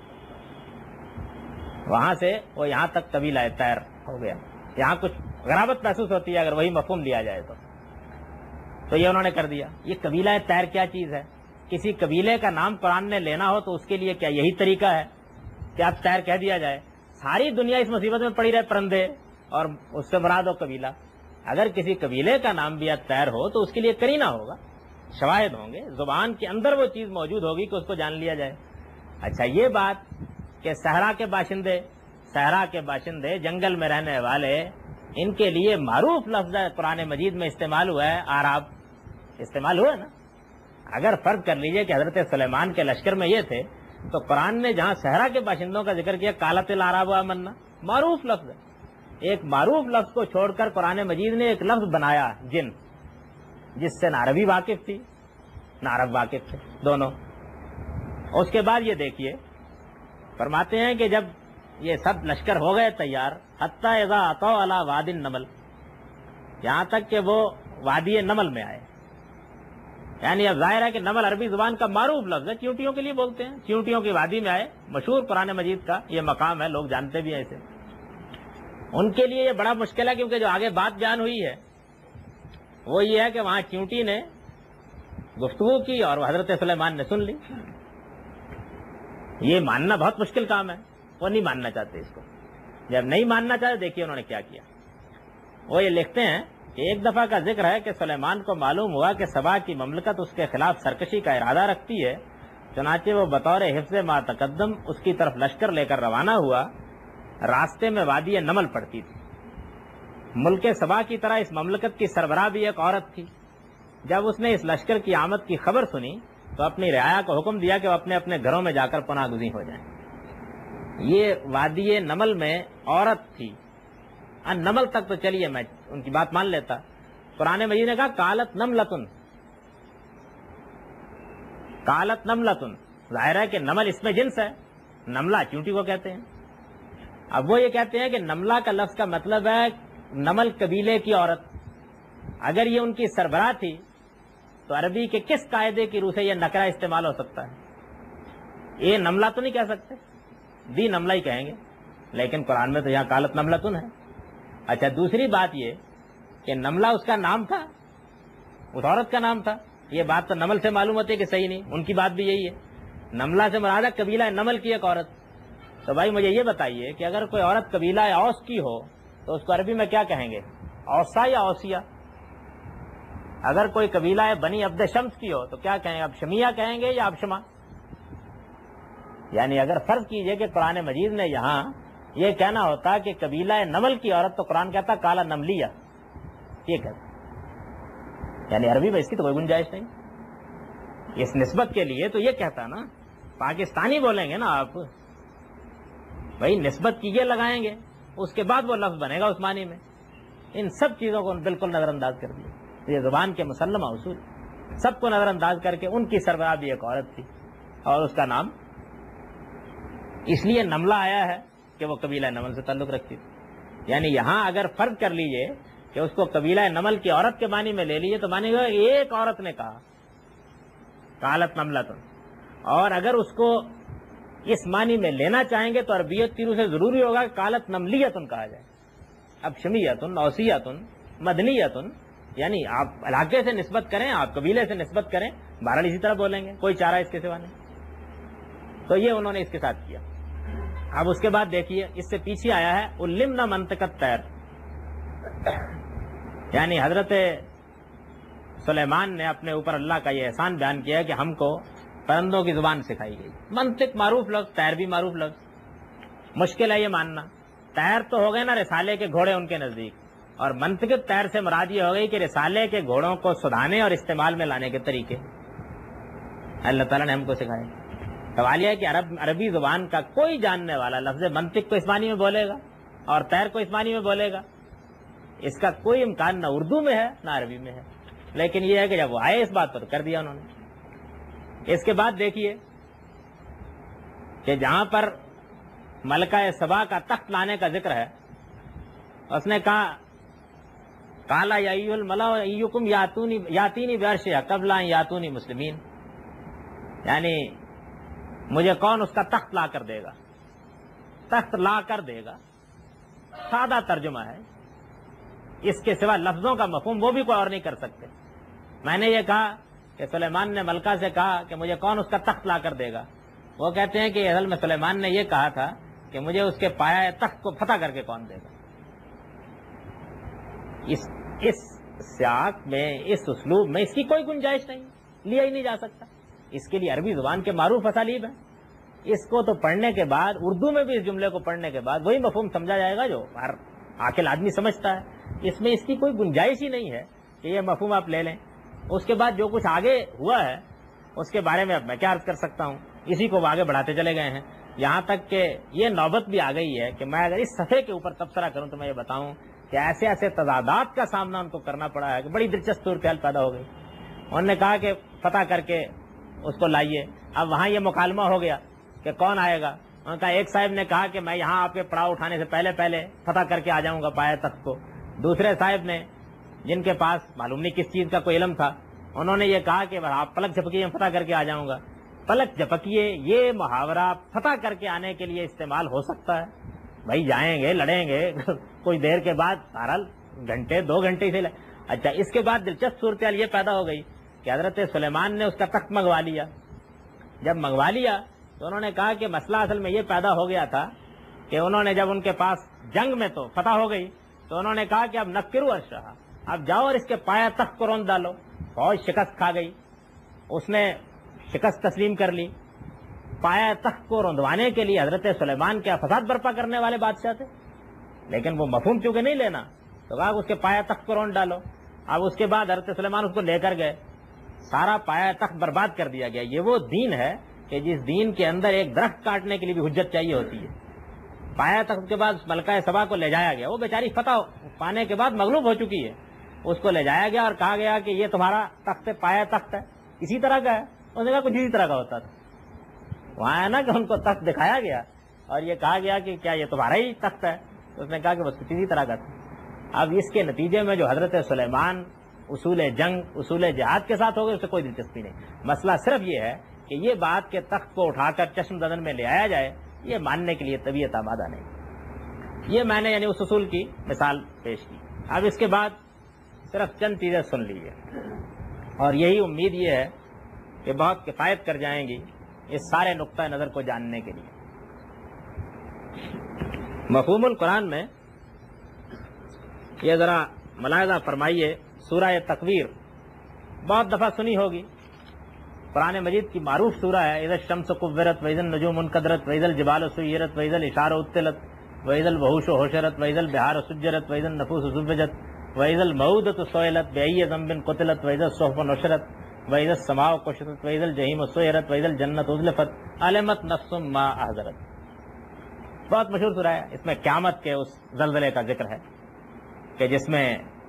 وہاں سے وہ یہاں تک قبیلہ تیر ہو گیا. یہاں کچھ غرابت محسوس ہوتی ہے اگر وہی مفہوم لیا جائے تو تو یہ انہوں نے کر دیا. یہ قبیلہ تیر کیا چیز ہے؟ کسی قبیلے کا نام قرآن نے لینا ہو تو اس کے لیے کیا یہی طریقہ ہے کہ آپ تیر کہہ دیا جائے؟ ساری دنیا اس مصیبت میں پڑی رہے پرندے, اور اس سے مراد ہو قبیلہ. اگر کسی قبیلے کا نام بھی تیر ہو تو اس کے لیے کرینہ ہوگا, شواہد ہوں گے, زبان کے اندر وہ چیز موجود ہوگی کہ اس کو جان لیا جائے. اچھا, یہ بات کہ صحرا کے باشندے صحرا کے باشندے جنگل میں رہنے والے, ان کے لیے معروف لفظ قرآن مجید میں استعمال ہوا ہے آراب, استعمال ہوا ہے نا. اگر فرض کر لیجئے کہ حضرت سلیمان کے لشکر میں یہ تھے تو قرآن نے جہاں صحرا کے باشندوں کا ذکر کیا, قالت العراب آمنا, معروف لفظ ہے. ایک معروف لفظ کو چھوڑ کر قرآن مجید نے ایک لفظ بنایا جن, جس سے نہ عربی واقف تھی نہ عرب واقف تھے دونوں. اس کے بعد یہ دیکھیے, فرماتے ہیں کہ جب یہ سب لشکر ہو گئے تیار, حتی اذا اتوا علی وادی النمل, یہاں تک کہ وہ وادی نمل میں آئے. یعنی اب ظاہر ہے کہ نمل عربی زبان کا معروف لفظ ہے, چیونٹیوں کے لیے بولتے ہیں. چیونٹیوں کی وادی میں آئے, مشہور قرآن مجید کا یہ مقام ہے, لوگ جانتے بھی ہیں اسے. ان کے لیے یہ بڑا مشکل ہے کیونکہ جو آگے بات بیان ہوئی ہے وہ یہ ہے کہ وہاں چیونٹی نے گفتگو کی اور حضرت سلیمان نے سن لی. یہ ماننا بہت مشکل کام ہے, وہ نہیں ماننا چاہتے اس کو. جب نہیں ماننا چاہتے, دیکھیے انہوں نے کیا کیا. وہ یہ لکھتے ہیں کہ ایک دفعہ کا ذکر ہے کہ سلیمان کو معلوم ہوا کہ سبا کی مملکت اس کے خلاف سرکشی کا ارادہ رکھتی ہے, چنانچہ وہ بطور حفظ ما تقدم اس کی طرف لشکر لے کر روانہ ہوا. راستے میں وادی نمل پڑتی تھی. ملک سبا کی طرح اس مملکت کی سربراہ بھی ایک عورت تھی. جب اس نے اس لشکر کی آمد کی خبر سنی تو اپنی رعایا کو حکم دیا کہ وہ اپنے اپنے گھروں میں جا کر پناہ گزین ہو جائیں. یہ وادی نمل میں عورت تھی. ان نمل تک تو چلیے میں ان کی بات مان لیتا. قرآن مجید نے کہا قالت نملتن, قالت نملتن, ظاہر ہے کہ نمل اس میں جنس ہے, نملہ چیونٹی کو کہتے ہیں. اب وہ یہ کہتے ہیں کہ نملہ کا لفظ کا مطلب ہے نمل قبیلے کی عورت. اگر یہ ان کی سربراہ تھی تو عربی کے کس قاعدے کی روح سے یہ نکرہ استعمال ہو سکتا ہے؟ یہ نملہ تو نہیں کہہ سکتے, دی نملہ ہی کہیں گے, لیکن قرآن میں تو یہاں قالت نملتن ہے. اچھا, دوسری بات یہ کہ نملہ اس کا نام تھا, اس عورت کا نام تھا. یہ بات تو نمل سے معلوم ہوتی ہے کہ صحیح نہیں, ان کی بات بھی یہی ہے. نملہ سے مراد ہے قبیلہ نمل کی ایک عورت. تو بھائی مجھے یہ بتائیے کہ اگر کوئی عورت قبیلہ اوس کی ہو تو اس کو عربی میں کیا کہیں گے, اوسا یا اوسیا؟ اگر کوئی قبیلہ بنی عبد شمس کی ہو تو کیا کہیں گے, ابشمیہ کہیں گے یا ابشما؟ یعنی اگر فرض کیجئے کہ قرآن مجید نے یہاں یہ کہنا ہوتا کہ قبیلہ نمل کی عورت تو قرآن کہتا کالا نملیہ, یہ کہتا. یعنی عربی میں اس کی تو کوئی گنجائش نہیں. اس نسبت کے لیے تو یہ کہتا نا, پاکستانی بولیں گے نا آپ, بھائی نسبت کیجئے لگائیں گے, اس کے بعد وہ لفظ بنے گا اس معنی میں. ان سب چیزوں کو بالکل نظر انداز کر دیا. یہ زبان کے مسلمہ اصول سب کو نظر انداز کر کے ان کی سربراہ بھی ایک عورت تھی اور اس کا نام اس لیے نملہ آیا ہے کہ وہ قبیلہ نمل سے تعلق رکھتی تھی. یعنی یہاں اگر فرض کر لیجئے کہ اس کو قبیلہ نمل کی عورت کے معنی میں لے لیجئے تو معنی گا ایک عورت نے کہا قالت نملۃ، اور اگر اس کو اس معنی میں لینا چاہیں گے تو عربیت کی روح سے ضروری ہوگا کہ قالت نملیۃ کہا جائے. اب شمیۃ، اوسیۃ، مدنیۃ، یعنی آپ علاقے سے نسبت کریں، آپ قبیلے سے نسبت کریں، بہرحال اسی طرح بولیں گے، کوئی چارہ اس کے سوا نہیں. تو یہ انہوں نے اس کے ساتھ کیا. اب اس کے بعد دیکھیے اس سے پیچھے آیا ہے علمنا منطقت طیر، یعنی حضرت سلیمان نے اپنے اوپر اللہ کا یہ احسان بیان کیا کہ ہم کو پرندوں کی زبان سکھائی گئی. منطق معروف لفظ، طیر بھی معروف لفظ. مشکل ہے یہ ماننا. طیر تو ہو گئے نا رسالے کے گھوڑے ان کے نزدیک، اور منطق طیر سے مراد یہ ہو گئی کہ رسالے کے گھوڑوں کو سدھانے اور استعمال میں لانے کے طریقے اللہ تعالیٰ نے ہم کو سکھائے. سوال یہ ہے کہ عرب عربی زبان کا کوئی جاننے والا لفظ منطق کو اس معنی میں بولے گا اور طیر کو اس معنی میں بولے گا؟ اس کا کوئی امکان نہ اردو میں ہے نہ عربی میں ہے. لیکن یہ ہے کہ جب وہ آئے اس بات پر کر دیا انہوں نے. اس کے بعد دیکھیے کہ جہاں پر ملکہ سبا کا تخت لانے کا ذکر ہے، اس نے کہا قالا یا ایھا الملأ ایکم یاتونی یاتینی بعرشھا قبل ان یاتونی مسلمین، یعنی مجھے کون اس کا تخت لا کر دے گا. تخت لا کر دے گا سادہ ترجمہ ہے، اس کے سوا لفظوں کا مفہوم وہ بھی کوئی اور نہیں کر سکتے. میں نے یہ کہا کہ سلیمان نے ملکہ سے کہا کہ مجھے کون اس کا تخت لا کر دے گا. وہ کہتے ہیں کہ اصل میں سلیمان نے یہ کہا تھا کہ مجھے اس کے پایا تخت کو فتح کر کے کون دے گا. اس اس سیاق میں، اس اسلوب میں اس کی کوئی گنجائش نہیں، لیا ہی نہیں جا سکتا. اس کے لیے عربی زبان کے معروف اسالیب ہیں. اس کو تو پڑھنے کے بعد اردو میں بھی اس جملے کو پڑھنے کے بعد وہی مفہوم سمجھا جائے گا جو ہر عاقل آدمی سمجھتا ہے. اس میں اس کی کوئی گنجائش ہی نہیں ہے کہ یہ مفہوم آپ لے لیں. اس کے بعد جو کچھ آگے ہوا ہے اس کے بارے میں اب میں کیا عرض کر سکتا ہوں. اسی کو آگے بڑھاتے چلے گئے ہیں یہاں تک کہ یہ نوبت بھی آ گئی ہے کہ میں اگر اس صفحے کے اوپر تبصرہ کروں تو میں یہ بتاؤں کہ ایسے ایسے تضادات کا سامنا ان کو کرنا پڑا ہے کہ بڑی دلچسپ صورتحال پیدا ہو گئی. انہوں نے کہا کہ فتح کر کے اس کو لائیے. اب وہاں یہ مکالمہ ہو گیا کہ کون آئے گا. انہوں نے کہا ایک صاحب نے کہا کہ میں یہاں آپ کے پڑاؤ اٹھانے سے پہلے پہلے فتح کر کے آ جاؤں گا پایا تخت کو. دوسرے صاحب نے، جن کے پاس معلوم نہیں کس چیز کا کوئی علم تھا، انہوں نے یہ کہا کہ آپ پلک جھپکیے میں فتح کر کے آ جاؤں گا. پلک جھپکیے یہ محاورہ فتح کر کے آنے کے لیے استعمال ہو سکتا ہے. بھائی جائیں گے، لڑیں گے کچھ دیر کے بعد، بہرحال گھنٹے دو گھنٹے سے. اچھا اس کے بعد دلچسپ صورتحال یہ پیدا ہو گئی کہ حضرت سلیمان نے اس کا تخت منگوا لیا. جب منگوا لیا تو انہوں نے کہا کہ مسئلہ اصل میں یہ پیدا ہو گیا تھا کہ انہوں نے جب ان کے پاس جنگ میں تو فتح ہو گئی تو انہوں نے کہا کہ اب نکرو عرشھا، اب جاؤ اور اس کے پایا تخت کو روند ڈالو. فوج شکست کھا گئی، اس نے شکست تسلیم کر لی. پایا تخت کو روندوانے کے لیے حضرت سلیمان کیا فساد برپا کرنے والے بادشاہ تھے، لیکن وہ مفہوم چونکہ نہیں لینا تو کہا اس کے پایا تخت کو روند ڈالو. اب اس کے بعد حضرت سلیمان اس کو لے کر گئے، سارا پایا تخت برباد کر دیا گیا. یہ وہ دین ہے کہ جس دین کے اندر ایک درخت کاٹنے کے لیے بھی حجت چاہیے ہوتی ہے. پایا تخت کے بعد ملکہ سبا کو لے جایا گیا. وہ بیچاری فتح پانے کے بعد مغلوب ہو چکی ہے، اس کو لے جایا گیا اور کہا گیا کہ یہ تمہارا تخت پایا تخت ہے، اسی طرح کا ہے. اس نے کہا کچھ اسی طرح کا ہوتا تھا. وہاں ہے نا کہ ان کو تخت دکھایا گیا اور یہ کہا گیا کہ کیا یہ تمہارا ہی تخت ہے. تو اس نے کہا کہ بس کچھ اسی طرح کا تھا. اب اس کے نتیجے میں جو حضرت سلیمان اصول جنگ، اصول جہاد کے ساتھ ہو گئے، اس سے کوئی دلچسپی نہیں. مسئلہ صرف یہ ہے کہ یہ بات کہ تخت کو اٹھا کر چشم ددن میں لے آیا جائے، یہ ماننے کے لیے طبیعت آمادہ نہیں. یہ میں نے یعنی اس اصول کی مثال پیش کی. اب اس کے بعد صرف چند چیزیں سن لیجیے اور یہی امید یہ ہے کہ بہت کفایت کر جائیں گی اس سارے نقطہ نظر کو جاننے کے لیے. مفہوم القرآن میں یہ ذرا ملاحظہ فرمائیے. سورہ تکویر بہت دفعہ سنی ہوگی، قرآن مجید کی معروف سورہ ہے. اذا الشمس کورت واذا النجوم انکدرت واذا الجبال سیرت واذا العشار عطلت واذا الوحوش حشرت واذا البحار سجرت واذا النفوس زوجت واذا الموءودة سئلت بأي ذنب قتلت واذا الصحف نشرت واذا السماء كشطت واذا الجحيم سعرت واذا الجنة أزلفت علمت نفس ما أحضرت. بہت مشہور سورہ ہے. اس میں قیامت کے اس زلزلے کا ذکر ہے کہ جس میں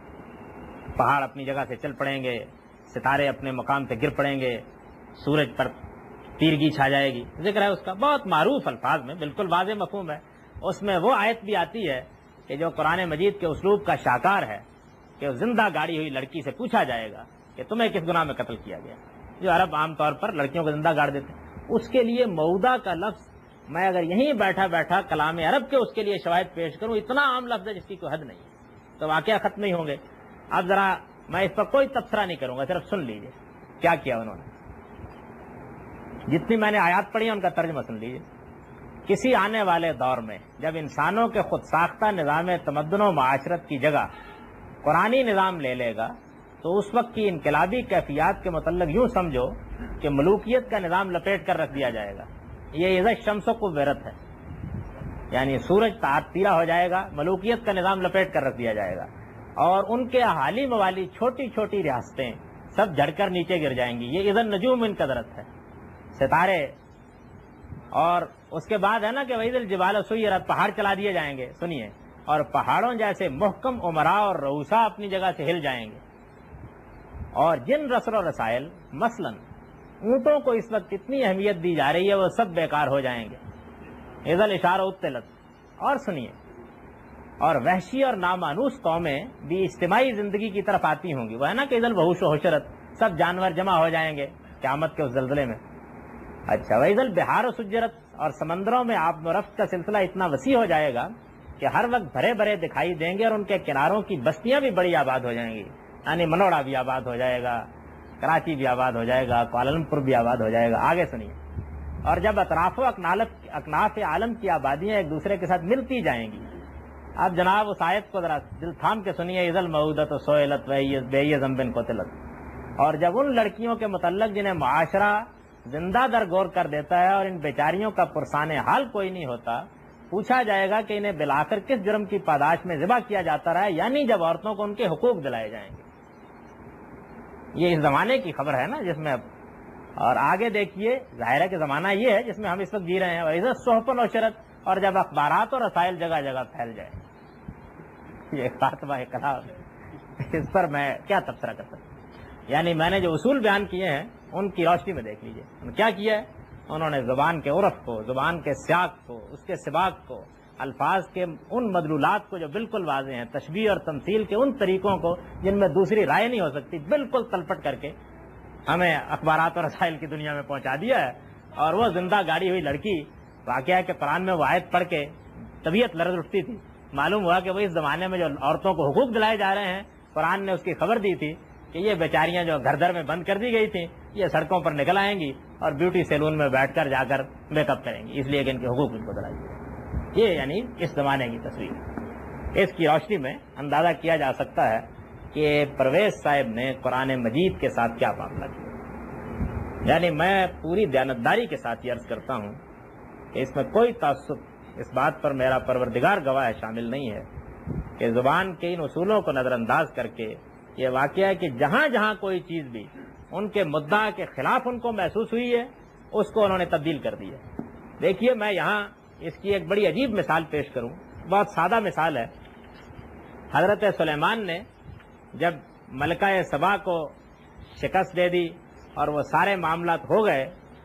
پہاڑ اپنی جگہ سے چل پڑیں گے, ستارے اپنے مقام سے گر پڑیں گے, سورج پر تیرگی چھا جائے گی. ذکر ہے اس کا بہت معروف الفاظ میں, بالکل واضح مفہوم ہے. اس میں وہ آیت بھی آتی ہے کہ جو قرآن مجید کے اسلوب کا شاکار ہے کہ زندہ گاڑی ہوئی لڑکی سے پوچھا جائے گا کہ تمہیں کس گناہ میں قتل کیا گیا, جو عرب عام طور پر لڑکیوں کو زندہ گاڑ دیتے ہیں. اس کے لیے موعودہ کا لفظ میں اگر یہیں بیٹھا بیٹھا کلام عرب کے اس کے لیے شواہد پیش کروں, اتنا عام لفظ ہے جس کی کوئی حد نہیں ہے, تو واقعہ ختم نہیں ہوں گے. اب ذرا میں اس پر کوئی تبصرہ نہیں کروں گا, صرف سن لیجئے کیا کیا انہوں نے. جتنی میں نے آیات پڑھی ہیں ان کا ترجمہ سن لیجئے. کسی آنے والے دور میں جب انسانوں کے خود ساختہ نظام تمدن و معاشرت کی جگہ قرآنی نظام لے لے گا تو اس وقت کی انقلابی کیفیات کے متعلق یوں سمجھو کہ ملوکیت کا نظام لپیٹ کر رکھ دیا جائے گا. یہ عزت شمس و قوت ہے, یعنی سورج تیرا ہو جائے گا, ملوکیت کا نظام لپیٹ کر رکھ دیا جائے گا, اور ان کے احالی موالی چھوٹی چھوٹی ریاستیں سب جھڑ کر نیچے گر جائیں گی. یہ اذن نجوم ان قدرت ہے, ستارے. اور اس کے بعد ہے نا کہ وحید الجبال سیرت, پہاڑ چلا دیے جائیں گے. سنیے, اور پہاڑوں جیسے محکم عمرا اور رؤسا اپنی جگہ سے ہل جائیں گے, اور جن رسل و رسائل مثلاً اونٹوں کو اس وقت اتنی اہمیت دی جا رہی ہے وہ سب بیکار ہو جائیں گے. اذا الاشارہ ابطلت. اور سنیے, اور وحشی اور نامانوس قومیں بھی اجتماعی زندگی کی طرف آتی ہوں گی. وہ ہے نا کہ اذا الوحوش و حشرت, سب جانور جمع ہو جائیں گے قیامت کے اس زلزلے میں. اچھا, وَإِذَا الْبِحَارُ سُجِّرَتْ, اور سمندروں میں آب و رفت کا سلسلہ اتنا وسیع ہو جائے گا کہ ہر وقت بھرے بھرے دکھائی دیں گے, اور ان کے کناروں کی بستیاں بھی بڑی آباد ہو جائیں گی. یعنی منوڑا بھی آباد ہو جائے گا, کراچی بھی آباد ہو جائے گا, کوالالمپور بھی آباد ہو جائے گا. آگے سنیے, اور جب اطراف و اکناف عالم کی آبادیاں ایک دوسرے کے ساتھ ملتی جائیں گی. اب جناب اس آیت کو ذرا دل تھام کے سنیے. اذا الموءودۃ سئلت بأي ذنب قتلت. اور جب ان لڑکیوں کے متعلق جنہیں معاشرہ زندہ درگور کر دیتا ہے اور ان بیچاریوں کا پرسان حال کوئی نہیں ہوتا, پوچھا جائے گا کہ انہیں بلاخر کس جرم کی پاداش میں ذبح کیا جاتا رہا ہے, یعنی جب عورتوں کو ان کے حقوق دلائے جائیں گے. یہ اس زمانے کی خبر ہے نا جس میں, اور آگے دیکھیے ظاہر ہے کہ زمانہ یہ ہے جس میں ہم اس وقت جی رہے ہیں. وَإِذَا الصُّحُفُ نُشِرَتْ, اور جب اخبارات اور رسائل جگہ جگہ پھیل جائیں. یہ خاتمہ کلام, اس پر میں کیا تبصرہ کر سکتا. یعنی میں نے جو اصول بیان کیے ہیں ان کی روشنی میں دیکھ لیجئے انہوں نے کیا کیا ہے. انہوں نے زبان کے عرف کو, زبان کے سیاق کو, اس کے سباق کو, الفاظ کے ان مدلولات کو جو بالکل واضح ہیں, تشبیہ اور تمثیل کے ان طریقوں کو جن میں دوسری رائے نہیں ہو سکتی, بالکل تلپٹ کر کے ہمیں اخبارات اور رسائل کی دنیا میں پہنچا دیا ہے. اور وہ زندہ گاڑی ہوئی لڑکی, واقعہ ہے کہ قرآن میں وہ آیت پڑھ کے طبیعت لرز اٹھتی تھی. معلوم ہوا کہ وہ اس زمانے میں جو عورتوں کو حقوق دلائے جا رہے ہیں, قرآن نے اس کی خبر دی تھی کہ یہ بیچاریاں جو گھر در میں بند کر دی گئی تھیں یہ سڑکوں پر نکل آئیں گی اور بیوٹی سیلون میں بیٹھ کر جا کر میک اپ کریں گی, اس لیے کہ ان کے حقوق ان کو دلائی گئے. یہ یعنی اس زمانے کی تصویر. اس کی روشنی میں اندازہ کیا جا سکتا ہے کہ پرویز صاحب نے قرآن مجید کے ساتھ کیا معاملہ کیا. یعنی میں پوری دیانتداری کے ساتھ یہ عرض کرتا ہوں کہ اس میں کوئی تعصب, اس بات پر میرا پروردگار گواہ ہے, شامل نہیں ہے کہ زبان کے ان اصولوں کو نظر انداز کر کے یہ واقعہ ہے کہ جہاں جہاں کوئی چیز بھی ان کے مدعا کے خلاف ان کو محسوس ہوئی ہے اس کو انہوں نے تبدیل کر دیا. دیکھیے میں یہاں اس کی ایک بڑی عجیب مثال پیش کروں, بہت سادہ مثال ہے. حضرت سلیمان نے جب ملکہ سبا کو شکست دے دی اور وہ سارے معاملات ہو گئے,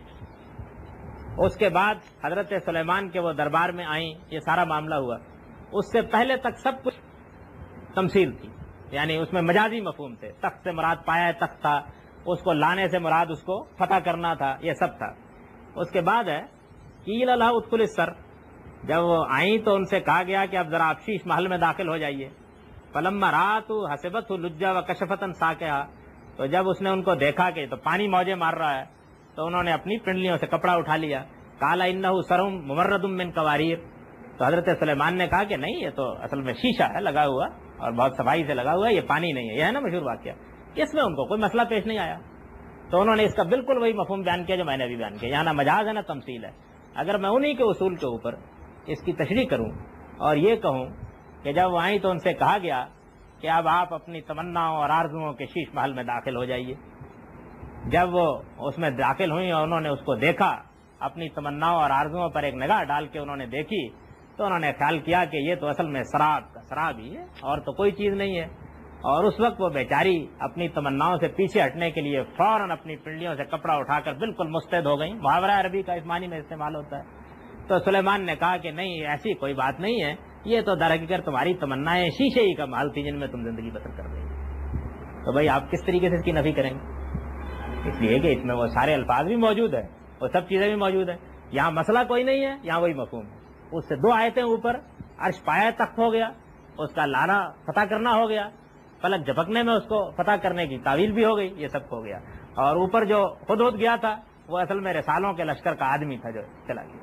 اس کے بعد حضرت سلیمان کے وہ دربار میں آئیں, یہ سارا معاملہ ہوا. اس سے پہلے تک سب کچھ تمثیل تھی, یعنی اس میں مجازی مفہوم تھے. تخت سے مراد پایا تخت تھا, اس کو لانے سے مراد اس کو فتح کرنا تھا, یہ سب تھا. اس کے بعد ہے قیل لہا ادخل السر, جب وہ آئیں تو ان سے کہا گیا کہ اب ذرا آپ شیش محل میں داخل ہو جائیے. فلما رات حسبت لجا و کشفتن ساکہا, تو جب اس نے ان کو دیکھا کہ تو پانی موجے مار رہا ہے تو انہوں نے اپنی پنڈلیوں سے کپڑا اٹھا لیا. قال انہ سرم ممرد من قواریر, تو حضرت سلیمان نے کہا کہ نہیں یہ تو اصل میں شیشہ ہے لگا ہوا اور بہت صفائی سے لگا ہوا ہے, یہ پانی نہیں ہے. یہ ہے نا مشہور واقعہ, اس میں ان کو کوئی مسئلہ پیش نہیں آیا. تو انہوں نے اس کا بالکل وہی مفہوم بیان کیا جو میں نے ابھی بیان کیا. یہاں نہ مجاز ہے نہ تمثیل ہے. اگر میں انہی کے اصول کے اوپر اس کی تشریح کروں اور یہ کہوں کہ جب وہ آئیں تو ان سے کہا گیا کہ اب آپ اپنی تمناؤں اور آرزوؤں کے شیش محل میں داخل ہو جائیے. جب وہ اس میں داخل ہوئیں اور انہوں نے اس کو دیکھا, اپنی تمناؤں اور آرزوؤں پر ایک نگاہ ڈال کے انہوں نے دیکھی تو انہوں نے خیال کیا کہ یہ تو اصل میں سراب کا سراب ہی ہے اور تو کوئی چیز نہیں ہے. اور اس وقت وہ بیچاری اپنی تمناؤں سے پیچھے ہٹنے کے لیے فوراً اپنی پنڈلیوں سے کپڑا اٹھا کر بالکل مستعد ہو گئی. محاورہ عربی کا اس معنی میں استعمال ہوتا ہے. تو سلیمان نے کہا کہ نہیں، ایسی کوئی بات نہیں ہے، یہ تو در حقیقت تمہاری تمنائیں شیشے ہی کا مال تھی جن میں تم زندگی بسر کر رہی ہو. تو بھائی آپ کس طریقے سے اس کی نفی کریں گے؟ اس لیے کہ اس میں وہ سارے الفاظ بھی موجود ہیں، وہ سب چیزیں بھی موجود ہیں. یہاں مسئلہ کوئی نہیں ہے، یہاں وہی مفہوم ہے. اس سے دو آیتیں اوپر، عرش پایا تخت ہو گیا، اس کا لانا فتح کرنا ہو گیا، پلک جھپکنے میں اس کو فتح کرنے کی تعویل بھی ہو گئی، یہ سب ہو گیا. اور اوپر جو خود خود گیا تھا وہ اصل میں رسالوں کے لشکر کا آدمی تھا جو چلا گیا.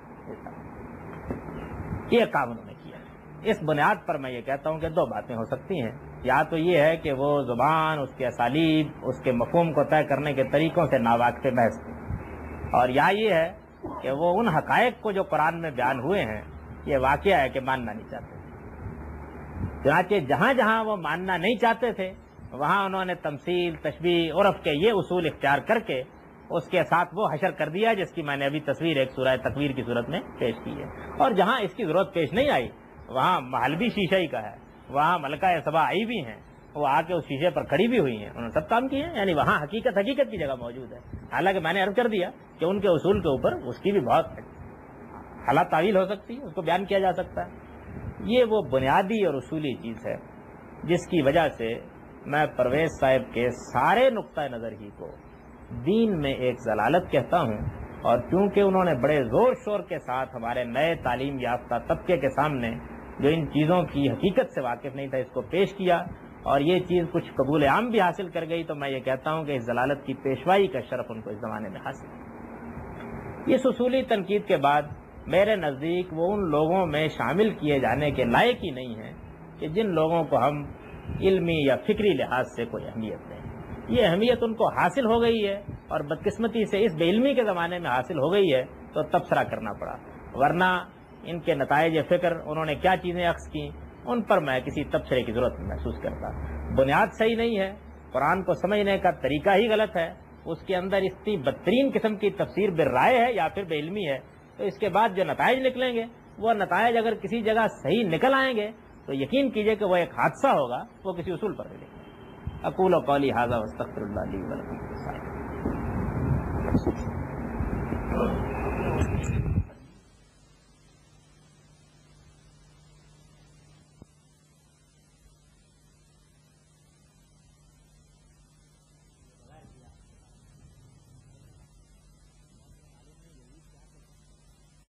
یہ کام انہوں نے کیا. اس بنیاد پر میں یہ کہتا ہوں کہ دو باتیں ہو سکتی ہیں. یا تو یہ ہے کہ وہ زبان، اس کے اسالیب، اس کے مفہوم کو طے کرنے کے طریقوں سے ناواقف محض تھے، اور یا یہ ہے کہ وہ ان حقائق کو جو قرآن میں بیان ہوئے ہیں یہ واقعہ ہے کہ ماننا نہیں چاہتے. چنانچہ جہاں جہاں وہ ماننا نہیں چاہتے تھے وہاں انہوں نے تمثیل، تشبیہ، عرف کے یہ اصول اختیار کر کے اس کے ساتھ وہ حشر کر دیا جس کی میں نے ابھی تصویر ایک سورہ تکویر کی صورت میں پیش کی ہے. اور جہاں اس کی ضرورت پیش نہیں آئی وہاں محل بھی شیشہ ہی کا ہے، وہاں ملکہ سبا آئی بھی ہیں، وہ آ کے اس شیشے پر کھڑی بھی ہوئی ہیں، انہوں نے سب کام کیے ہیں. یعنی وہاں حقیقت حقیقت کی جگہ موجود ہے. حالانکہ میں نے عرض کر دیا کہ ان کے اصول کے اوپر اس کی بھی بہت حالات تعویل ہو سکتی ہے، اس کو بیان کیا جا سکتا ہے. یہ وہ بنیادی اور اصولی چیز ہے جس کی وجہ سے میں پرویز صاحب کے سارے نقطہ نظر ہی کو دین میں ایک ضلالت کہتا ہوں. اور چونکہ انہوں نے بڑے زور شور کے ساتھ ہمارے نئے تعلیم یافتہ طبقے کے سامنے جو ان چیزوں کی حقیقت سے واقف نہیں تھا اس کو پیش کیا اور یہ چیز کچھ قبول عام بھی حاصل کر گئی، تو میں یہ کہتا ہوں کہ اس ضلالت کی پیشوائی کا شرف ان کو اس زمانے میں حاصل ہے. اس اصولی تنقید کے بعد میرے نزدیک وہ ان لوگوں میں شامل کیے جانے کے لائق ہی نہیں ہیں کہ جن لوگوں کو ہم علمی یا فکری لحاظ سے کوئی اہمیت دیں. یہ اہمیت ان کو حاصل ہو گئی ہے اور بدقسمتی سے اس بے علمی کے زمانے میں حاصل ہو گئی ہے تو تبصرہ کرنا پڑا، ورنہ ان کے نتائج فکر انہوں نے کیا چیزیں عکس کی ان پر میں کسی تبصرے کی ضرورت محسوس کرتا. بنیاد صحیح نہیں ہے، قرآن کو سمجھنے کا طریقہ ہی غلط ہے، اس کے اندر اتنی بدترین قسم کی تفسیر بالرائے ہے یا پھر بے علمی ہے. تو اس کے بعد جو نتائج نکلیں گے وہ نتائج اگر کسی جگہ صحیح نکل آئیں گے تو یقین کیجئے کہ وہ ایک حادثہ ہوگا، وہ کسی اصول پر ملے گا. اقول قولی ھذا واستغفر اللہ لی ولکم.